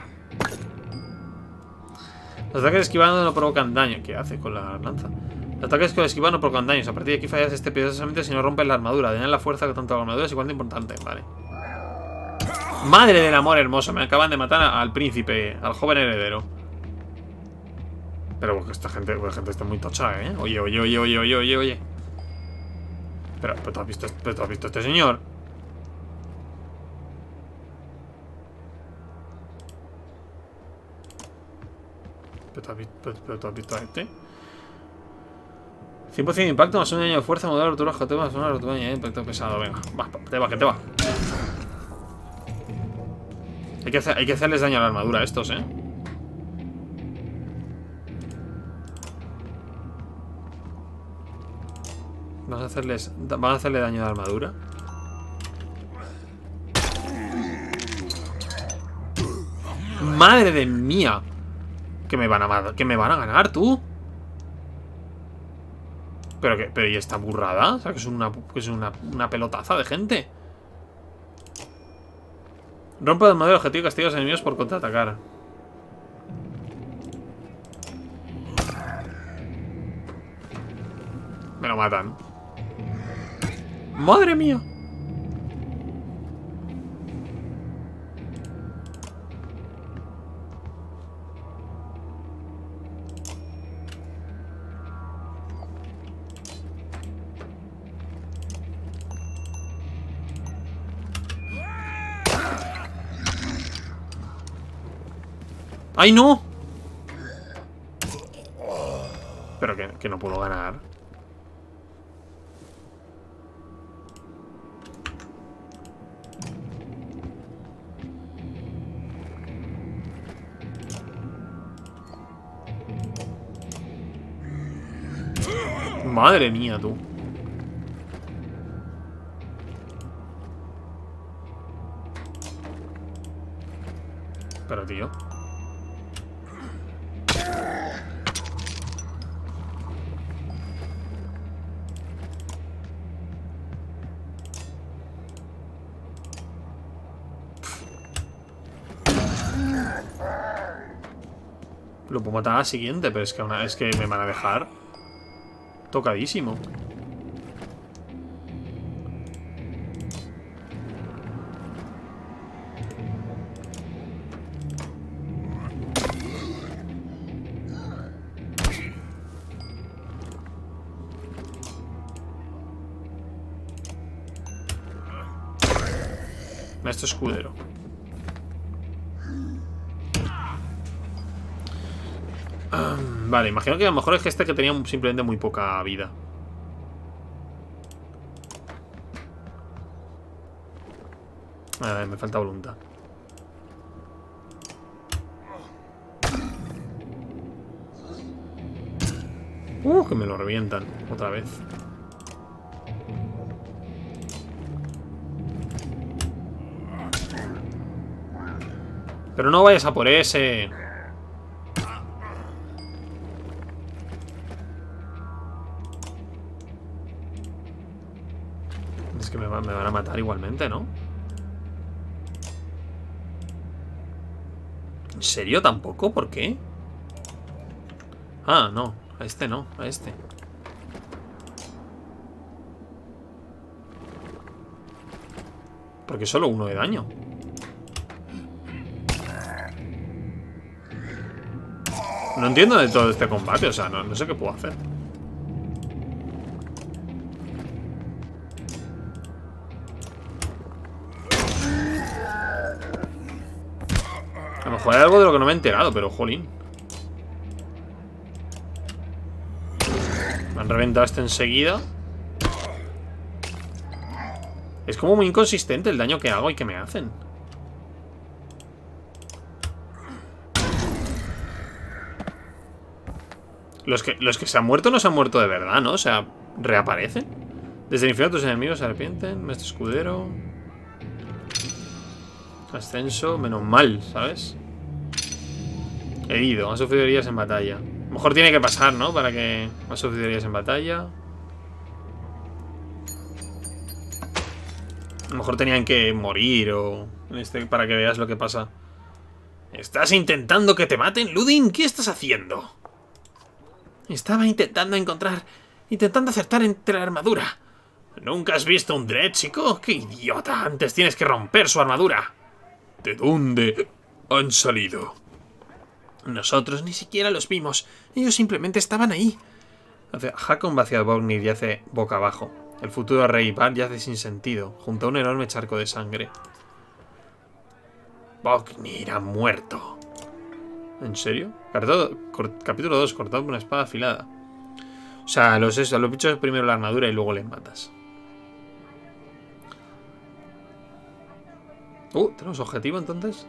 S1: Los ataques esquivando no provocan daño. ¿Qué hace con la lanza? Los ataques con esquiva no provocan daños. A partir de aquí fallas este precisamente si no rompes la armadura. Tener la fuerza que tanto la armadura es igual de importante. Vale. Madre del amor hermoso. Me acaban de matar al príncipe, al joven heredero. Pero porque esta gente está muy tocha, ¿eh? Oye. Pero tú has visto a este señor. Pero tú has visto a este. 100% de impacto más un daño de fuerza, modelo de rotura, JT más una rotura de impacto pesado. Venga, que te va. Hay que hacerles daño a la armadura a estos, ¿eh? Vamos a hacerle daño a la armadura. Madre de mía. Que me van a ganar, tú. Pero ¿y esta burrada? O sea, que es una pelotaza de gente. Rompe el modelo objetivo y castiga a los enemigos por contraatacar. Me lo matan. ¡Madre mía! ¡Ay, no! Pero que no puedo ganar. Madre mía, tú. Pero, tío. Lo puedo matar a la siguiente, pero es que me van a dejar tocadísimo. Maestro escudero. Vale, imagino que a lo mejor es que este que tenía simplemente muy poca vida. A ver, me falta voluntad. Que me lo revientan otra vez. Pero no vayas a por ese. Es que me van a matar igualmente, ¿no? ¿En serio tampoco? ¿Por qué? Ah, no. A este no, a este. Porque solo uno de daño. No entiendo de todo este combate, o sea, no sé qué puedo hacer. A lo mejor hay algo de lo que no me he enterado, pero jolín. Me han reventado este enseguida. Es como muy inconsistente el daño que hago y que me hacen. Los que se han muerto no se han muerto de verdad, ¿no? O sea, reaparecen. Desde el infierno tus enemigos se arrepienten. Maestro escudero. Ascenso, menos mal, ¿sabes? Herido, ha sufrido heridas en batalla. A lo mejor tiene que pasar, ¿no? Para que ha sufrido heridas en batalla. A lo mejor tenían que morir o... para que veas lo que pasa. ¿Estás intentando que te maten, Ludin? ¿Qué estás haciendo? Estaba intentando acertar entre la armadura. ¿Nunca has visto un Dread, chico? ¡Qué idiota! Antes tienes que romper su armadura.
S4: ¿De dónde han salido?
S1: Nosotros ni siquiera los vimos. Ellos simplemente estaban ahí. Hakon va hacia Vognir y yace boca abajo. El futuro rey Bar yace sin sentido, junto a un enorme charco de sangre. Vognir ha muerto. ¿En serio? Capítulo 2, cortado con una espada afilada. O sea, los bichos primero la armadura y luego les matas. ¿Tenemos objetivo entonces?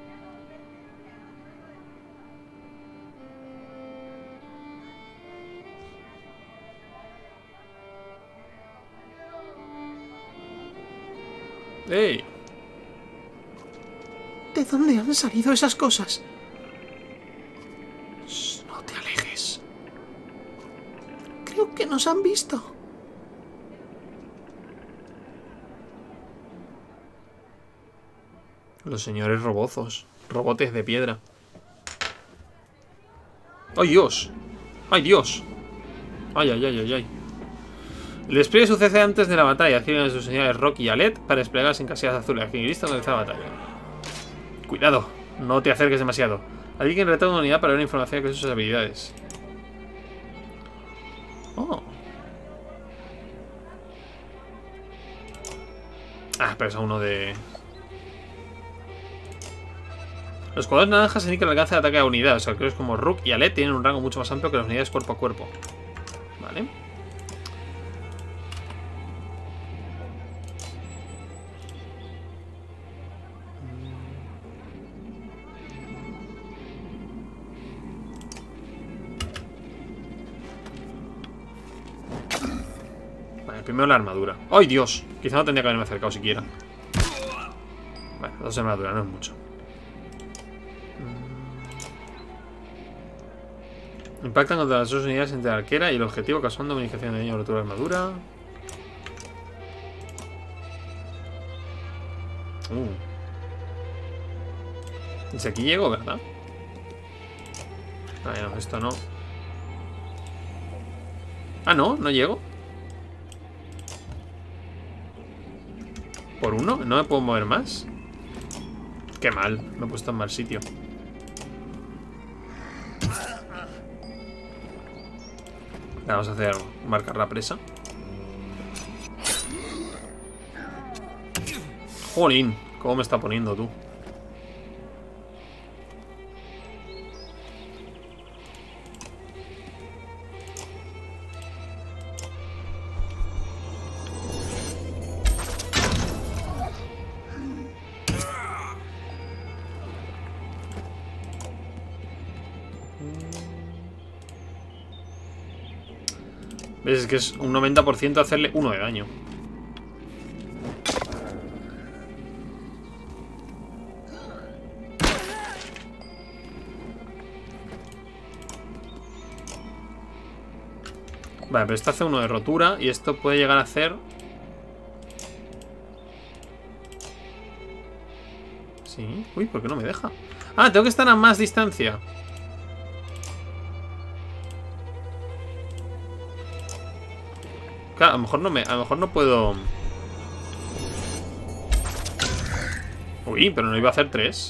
S1: ¡Ey! ¿De dónde han salido esas cosas? Shh, no te alejes. Creo que nos han visto. Los señores robozos. Robotes de piedra. ¡Ay, Dios! ¡Ay, Dios! ¡Ay, ay, ay, ay, ay! El despliegue sucede antes de la batalla. Activan sus señales Rock y Alet para desplegarse en casillas azules. Aquí listo donde está la batalla. Cuidado, no te acerques demasiado. Alguien reta una unidad para ver información de sus habilidades. Oh. Pero es a uno de... Los jugadores naranjas indican el alcance de ataque a unidades. Arqueros como Rook y Alet tienen un rango mucho más amplio que las unidades cuerpo a cuerpo. Vale. Primero la armadura. ¡Ay, Dios! Quizá no tendría que haberme acercado siquiera. Vale, 2 armaduras, no es mucho. Impactan contra las 2 unidades entre la arquera y el objetivo, causando comunicación de daño o rotura de armadura. Desde aquí llego, ¿verdad? No, esto no. Ah, no, no llego. ¿Por uno? ¿No me puedo mover más? Qué mal, me he puesto en mal sitio. Vamos a hacer marcar la presa. Jolín, ¿cómo me está poniendo tú? ¿Ves? Es que es un 90% hacerle 1 de daño. Vale, pero esto hace 1 de rotura y esto puede llegar a hacer... Sí. Uy, ¿por qué no me deja? Ah, tengo que estar a más distancia. Claro, a lo mejor no puedo... Uy, pero no iba a hacer 3.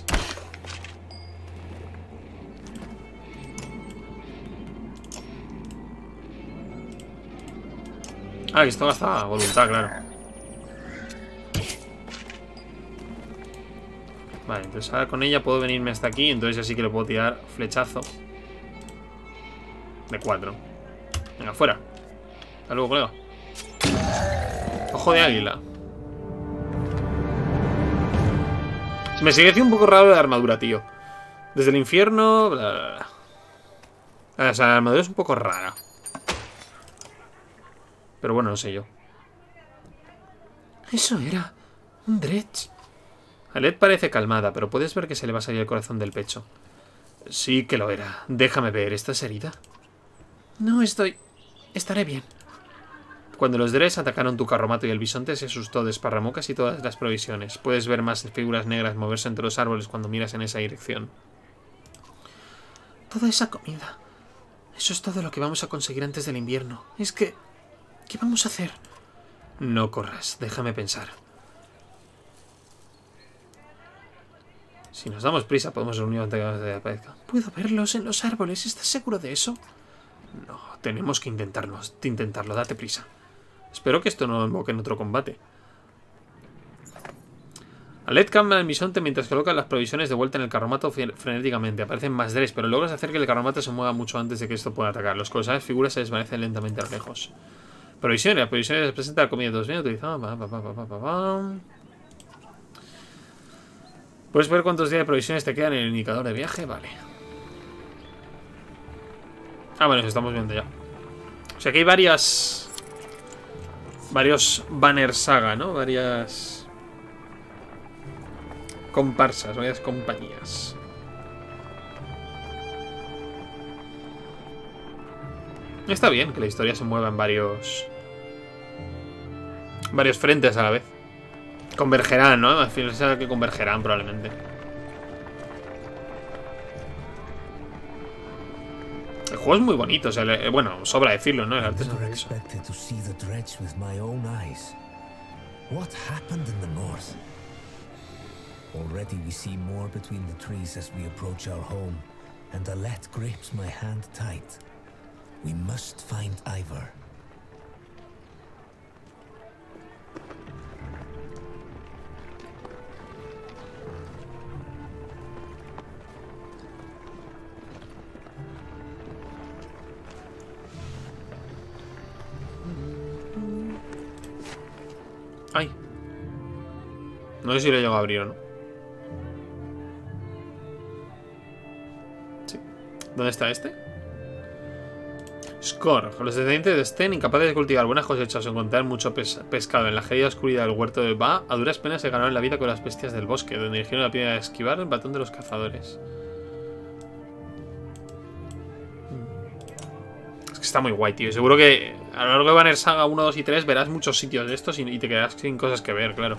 S1: Ah, que esto gasta voluntad, claro. Vale, entonces ahora con ella puedo venirme hasta aquí. Entonces así que le puedo tirar flechazo. De 4. Venga, fuera. Hasta luego, colega. Ojo de águila. Se me sigue haciendo un poco raro la armadura, tío. Desde el infierno... Bla, bla, bla. O sea, la armadura es un poco rara. Pero bueno, no sé yo.
S4: Eso era un Dredge.
S1: Alet parece calmada, pero puedes ver que se le va a salir el corazón del pecho. Sí que lo era. Déjame ver, ¿estás herida?
S4: No estoy... Estaré bien.
S1: Cuando los Dredge atacaron tu carromato y el bisonte se asustó, desparramó casi todas las provisiones. Puedes ver más figuras negras moverse entre los árboles cuando miras en esa dirección.
S4: Toda esa comida. Eso es todo lo que vamos a conseguir antes del invierno. Es que... ¿Qué vamos a hacer?
S1: No corras, déjame pensar. Si nos damos prisa, podemos reunir antes de que aparezca.
S4: Puedo verlos en los árboles, ¿estás seguro de eso?
S1: No, tenemos que intentarlo, date prisa. Espero que esto no invoque en otro combate. Alet cambia el bisonte mientras coloca las provisiones de vuelta en el carromato frenéticamente. Aparecen más Dredge, pero logras hacer que el carromato se mueva mucho antes de que esto pueda atacar. Los colosales figuras se desvanecen lentamente a lo lejos. Provisiones. Las provisiones les presenta la comida de 2 bien utilizada. Puedes ver cuántos días de provisiones te quedan en el indicador de viaje. Vale. Ah, bueno, eso estamos viendo ya. O sea que hay varios Banner Saga, ¿no? Varias comparsas, varias compañías. Está bien que la historia se mueva en varios frentes a la vez. Convergerán, ¿no? Al final será que convergerán probablemente. El juego es muy bonito, o sea, bueno, sobra decirlo, ¿no? El arte es maravilloso.
S5: Already we see more between the trees as we approach our home, and Alet grips my hand tight. We must find Ivar.
S1: Ay. No sé si lo he llegado a abrir o no. Sí. ¿Dónde está este? Score. Los descendientes de Sten, incapaces de cultivar buenas cosechas o encontrar mucho pescado en la gélida oscuridad del huerto de Ba, a duras penas se ganaron la vida con las bestias del bosque, donde dirigieron la piedra de esquivar el batón de los cazadores. Es que está muy guay, tío. Seguro que a lo largo de Banner Saga 1, 2 y 3 verás muchos sitios de estos y te quedarás sin cosas que ver, claro.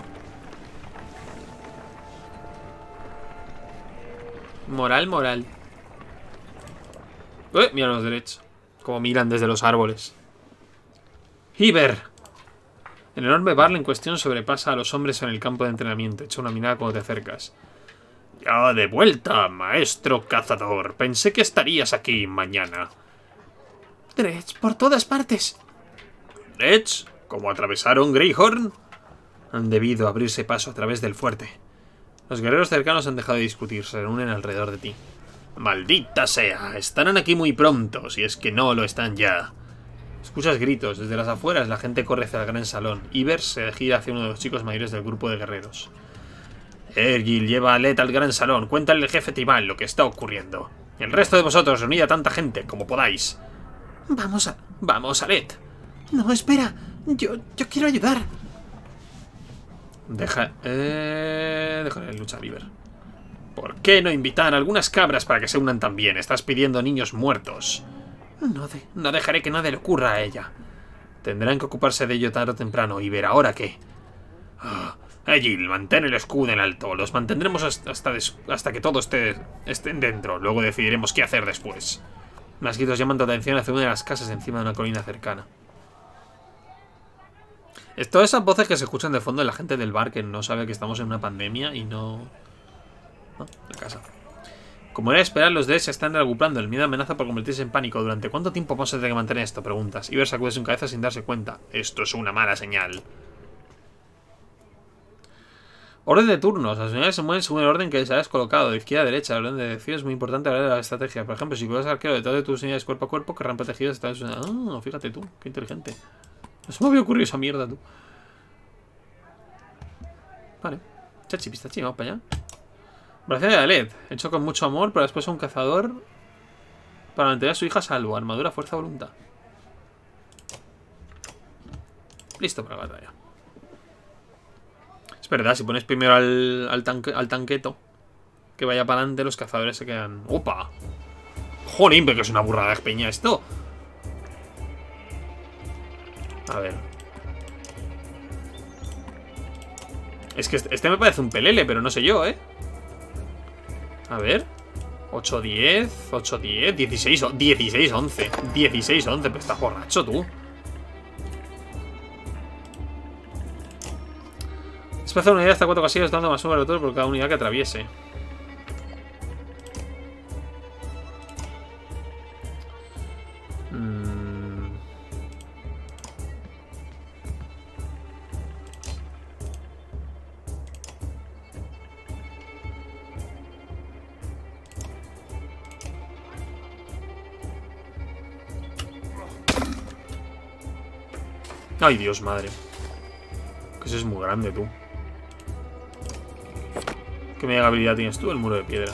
S1: Moral. Mira los derechos. Como miran desde los árboles. ¡Iver! El enorme Barl en cuestión sobrepasa a los hombres en el campo de entrenamiento. Echa una mirada cuando te acercas. Ya de vuelta, maestro cazador. Pensé que estarías aquí mañana.
S4: Dredge, por todas partes.
S1: ¿Dredge? ¿Cómo atravesaron Greyhorn? Han debido abrirse paso a través del fuerte. Los guerreros cercanos han dejado de discutir. Se reúnen alrededor de ti. ¡Maldita sea! Estarán aquí muy pronto, si es que no lo están ya. Escuchas gritos. Desde las afueras la gente corre hacia el gran salón. Iver se gira hacia uno de los chicos mayores del grupo de guerreros. Ergil lleva a Alet al gran salón. Cuéntale al jefe Timal lo que está ocurriendo. El resto de vosotros reunid a tanta gente como podáis.
S4: Vamos, Alet. No, espera. Yo quiero ayudar.
S1: Déjale luchar, Iver. ¿Por qué no invitar a algunas cabras para que se unan también? Estás pidiendo niños muertos.
S4: No dejaré que nada le ocurra a ella.
S1: Tendrán que ocuparse de ello tarde o temprano. ¿Y ver ahora qué? Egil, mantén el escudo en alto. Los mantendremos hasta que todos estén dentro. Luego decidiremos qué hacer después. Unas gritos llaman tu atención hacia una de las casas encima de una colina cercana. Es todas esas voces que se escuchan de fondo de la gente del bar que no sabe que estamos en una pandemia y no... la casa. Como era de esperar, los Dredge se están reagrupando. El miedo amenaza por convertirse en pánico. ¿Durante cuánto tiempo vamos a tener que mantener esto? Preguntas. Iver sacude su cabeza sin darse cuenta. Esto es una mala señal. Orden de turnos. Las unidades se mueven según el orden que les hayas colocado. De izquierda a derecha. El orden de decisión es muy importante a la hora de la estrategia. Por ejemplo, si juegas arquero detrás de tus unidades cuerpo a cuerpo, querrán protegidos. Ah, fíjate tú. Qué inteligente. No se me había ocurrido esa mierda, tú. Vale. Chachi, pistachi, vamos para allá. Brazo de Alet. Hecho con mucho amor, pero después un cazador para mantener a su hija a salvo. Armadura, fuerza, voluntad. Listo para la batalla. Es verdad, si pones primero al tanqueto que vaya para adelante, los cazadores se quedan... ¡Opa! ¡Jolín! Pero que es una burrada de peña esto. A ver. Es que este me parece un pelele, pero no sé yo, ¿eh? A ver. 8-10, 8-10, 16-11. 16-11, pero estás borracho tú. Desplaza una unidad hasta 4 casillas dando más 1 al otro por cada unidad que atraviese. Ay, Dios, madre. Que eso es muy grande, tú. ¿Qué mega habilidad tienes tú? El muro de piedra.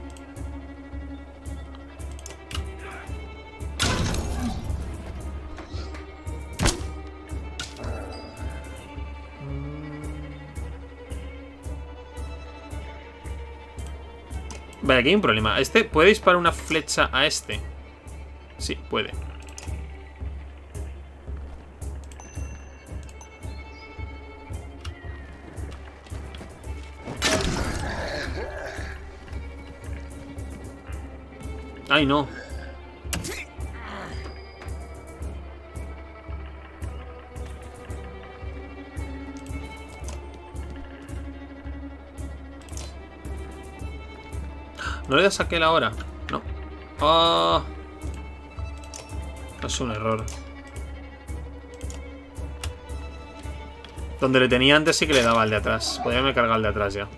S1: Vale, aquí hay un problema. ¿Este puede disparar una flecha a este? Sí, puede. Ay, no. ¿No le das a aquel ahora? No. Oh. Es un error. Donde le tenía antes sí que le daba al de atrás. Podría haberme cargado al de atrás ya.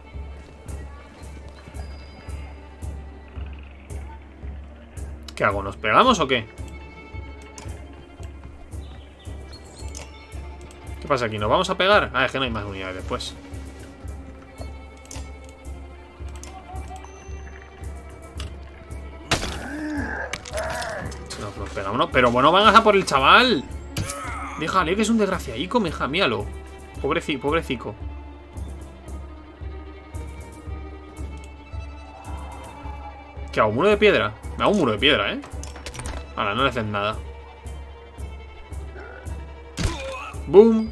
S1: ¿Qué hago? ¿Nos pegamos o qué? ¿Qué pasa aquí? ¿Nos vamos a pegar? Ah, es que no hay más unidades después. Nos pegamos, ¿no? Pero bueno, van a por el chaval. Déjale, que es un desgraciadico, meja, míralo. Pobrecico. ¿Qué hago? ¿Un muro de piedra? Me hago un muro de piedra, ¿eh? Ahora, no le hacen nada. ¡Boom!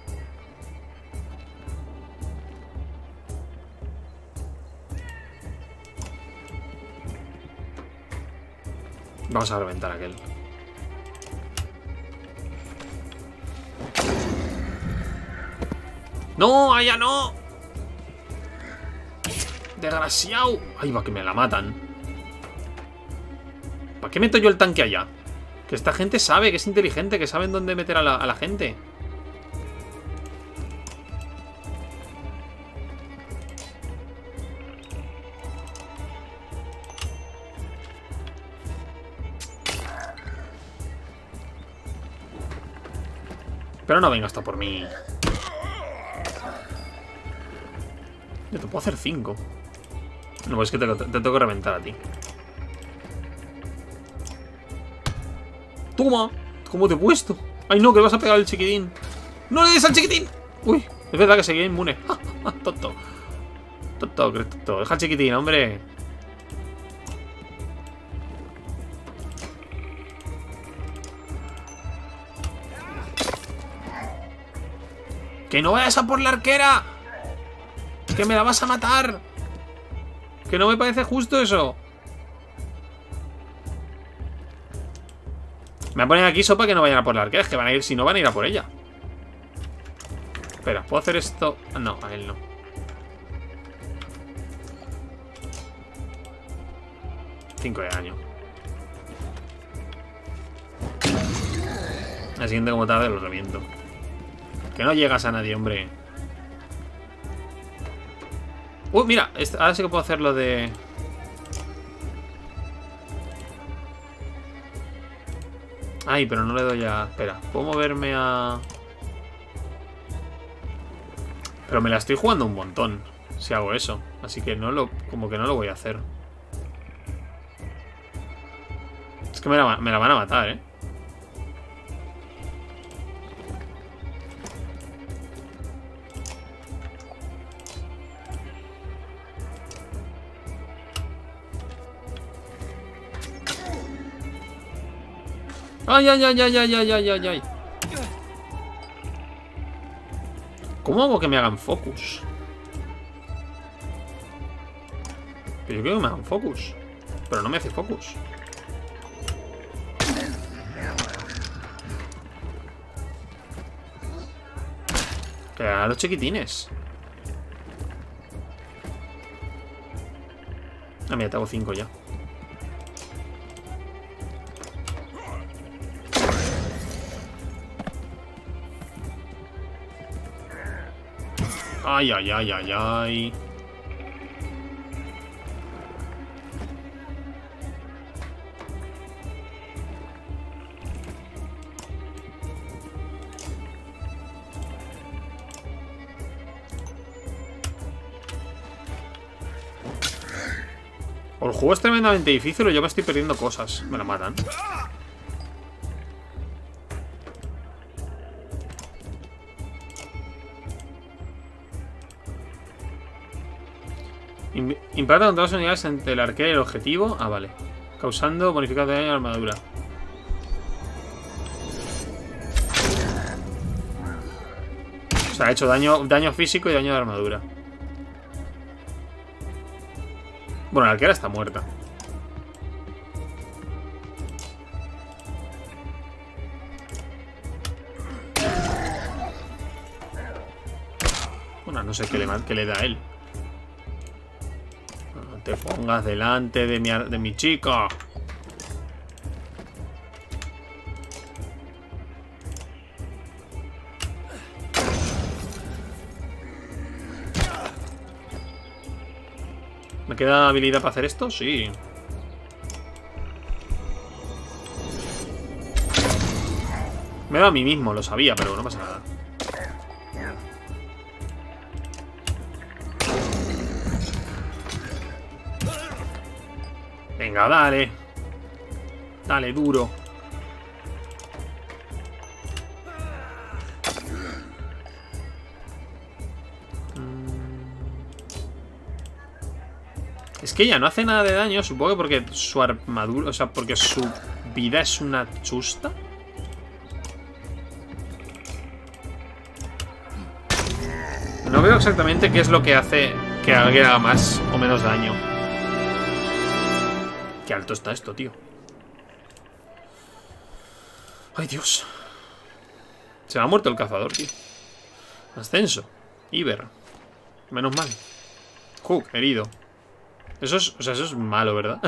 S1: Vamos a reventar aquel. ¡No! ¡Allá no! ¡Desgraciado! ¡Ay, va, que me la matan! ¿Para qué meto yo el tanque allá? Que esta gente sabe, que es inteligente, que saben dónde meter a la gente. Pero no venga hasta por mí. Yo te puedo hacer 5. No, pues es que te tengo que reventar a ti. ¡Toma! ¿Cómo te he puesto? ¡Ay, no! Que le vas a pegar al chiquitín. ¡No le des al chiquitín! ¡Uy! Es verdad que seguía inmune. Tonto. Tonto. Deja al chiquitín, hombre. ¡Que no vayas a por la arquera! ¡Que me la vas a matar! ¡Que no me parece justo eso! Me voy a poner aquí sopa que no vayan a por la arquera. Es que van a ir, si no van a ir a por ella. Espera, ¿puedo hacer esto? No, a él no. Cinco de daño. La siguiente como tarde lo reviento. Que no llegas a nadie, hombre. Mira, ahora sí que puedo hacer lo de... Ay, pero no le doy a... Espera, puedo moverme a... Pero me la estoy jugando un montón si hago eso. Así que no lo... Como que no lo voy a hacer. Es que me la van a matar, ¿eh? ¡Ay, ay, ay, ay, ay, ay, ay, ay! ¿Cómo hago que me hagan focus? Pero yo quiero que me hagan focus. Pero no me hace focus. Que a los chiquitines. Ah, mira, te hago 5 ya. Ay, ay, ay, ay, ay. O el juego es tremendamente difícil o yo me estoy perdiendo cosas. Me la matan. Impacta con todas las unidades entre el arquero y el objetivo. Ah, vale. Causando bonificado de daño a la armadura. O sea, ha hecho daño físico y daño de armadura. Bueno, la arquera está muerta. Bueno, no sé qué le da a él. No te pongas delante de mi chico. ¿Me queda habilidad para hacer esto? Sí. Me da a mí mismo, lo sabía, pero no pasa nada. Venga, dale. Dale, duro. Es que ella no hace nada de daño, supongo que porque su armadura, o sea, porque su vida es una chusta. No veo exactamente qué es lo que hace que haga más o menos daño. Qué alto está esto, tío. Ay, Dios. Se me ha muerto el cazador, tío. Ascenso. Iber. Menos mal. Hook, herido. Eso es, o sea, eso es malo, ¿verdad?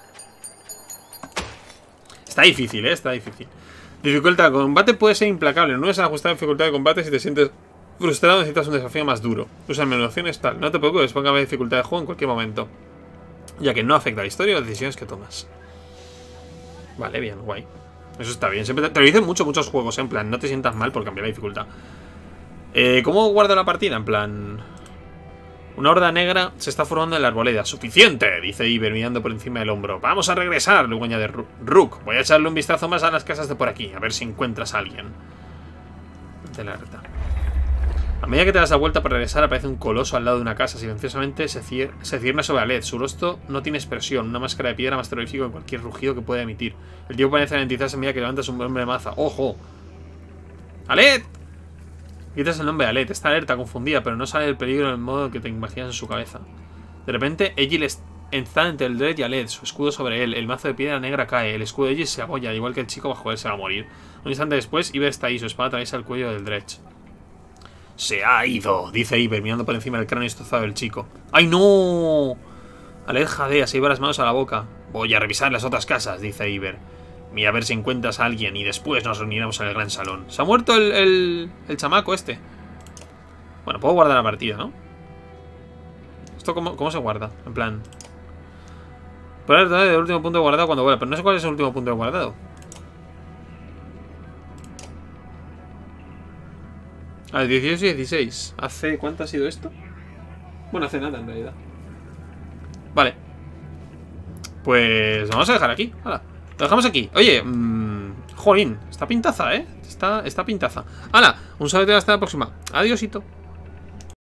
S1: Está difícil, ¿eh? Está difícil. Dificultad de combate puede ser implacable. No es ajustar la dificultad de combate si te sientes frustrado, necesitas un desafío más duro. Usa el menú de opciones tal. No te preocupes, ponga la dificultad de juego en cualquier momento, ya que no afecta a la historia o las decisiones que tomas. Vale, bien, guay. Eso está bien. Siempre te lo dicen muchos juegos, en plan, no te sientas mal por cambiar la dificultad. ¿Cómo guardo la partida? En plan... Una horda negra se está formando en la arboleda. ¡Suficiente!, dice Iber mirando por encima del hombro. ¡Vamos a regresar!, luego añade Rook. Voy a echarle un vistazo más a las casas de por aquí, a ver si encuentras a alguien. De la verdad. A medida que te das la vuelta para regresar, aparece un coloso al lado de una casa. Silenciosamente se cierne sobre Aled. Su rostro no tiene expresión. Una máscara de piedra más terrorífica que cualquier rugido que pueda emitir. El tío parece ralentizarse a medida que levanta su nombre de maza. ¡Ojo! ¡Aled! Gritas el nombre de Aled. Está alerta, confundida, pero no sabe del peligro en el modo que te imaginas en su cabeza. De repente, Egil está entre el Dredge y Aled. Su escudo sobre él. El mazo de piedra negra cae. El escudo de Egil se apoya, igual que el chico bajo él se va a morir. Un instante después, Iber está ahí. Su espada atraviesa el cuello del Dredge. ¡Se ha ido!, dice Iber, mirando por encima del cráneo destrozado del chico. ¡Ay, no! Aled jadea, se lleva las manos a la boca. Voy a revisar las otras casas, dice Iber. Mira a ver si encuentras a alguien y después nos reuniremos en el gran salón. ¿Se ha muerto el chamaco este? Bueno, puedo guardar la partida, ¿no? ¿Esto cómo se guarda? En plan... Poner el último punto de guardado cuando vuelva. Pero no sé cuál es el último punto de guardado. A ver, 18 y 16. ¿Hace cuánto ha sido esto? Bueno, hace nada en realidad. Vale. Pues vamos a dejar aquí. Hala. Lo dejamos aquí. Oye, jolín, está pintaza, ¿eh? Está pintaza. ¡Hala! Un saludo hasta la próxima. Adiósito.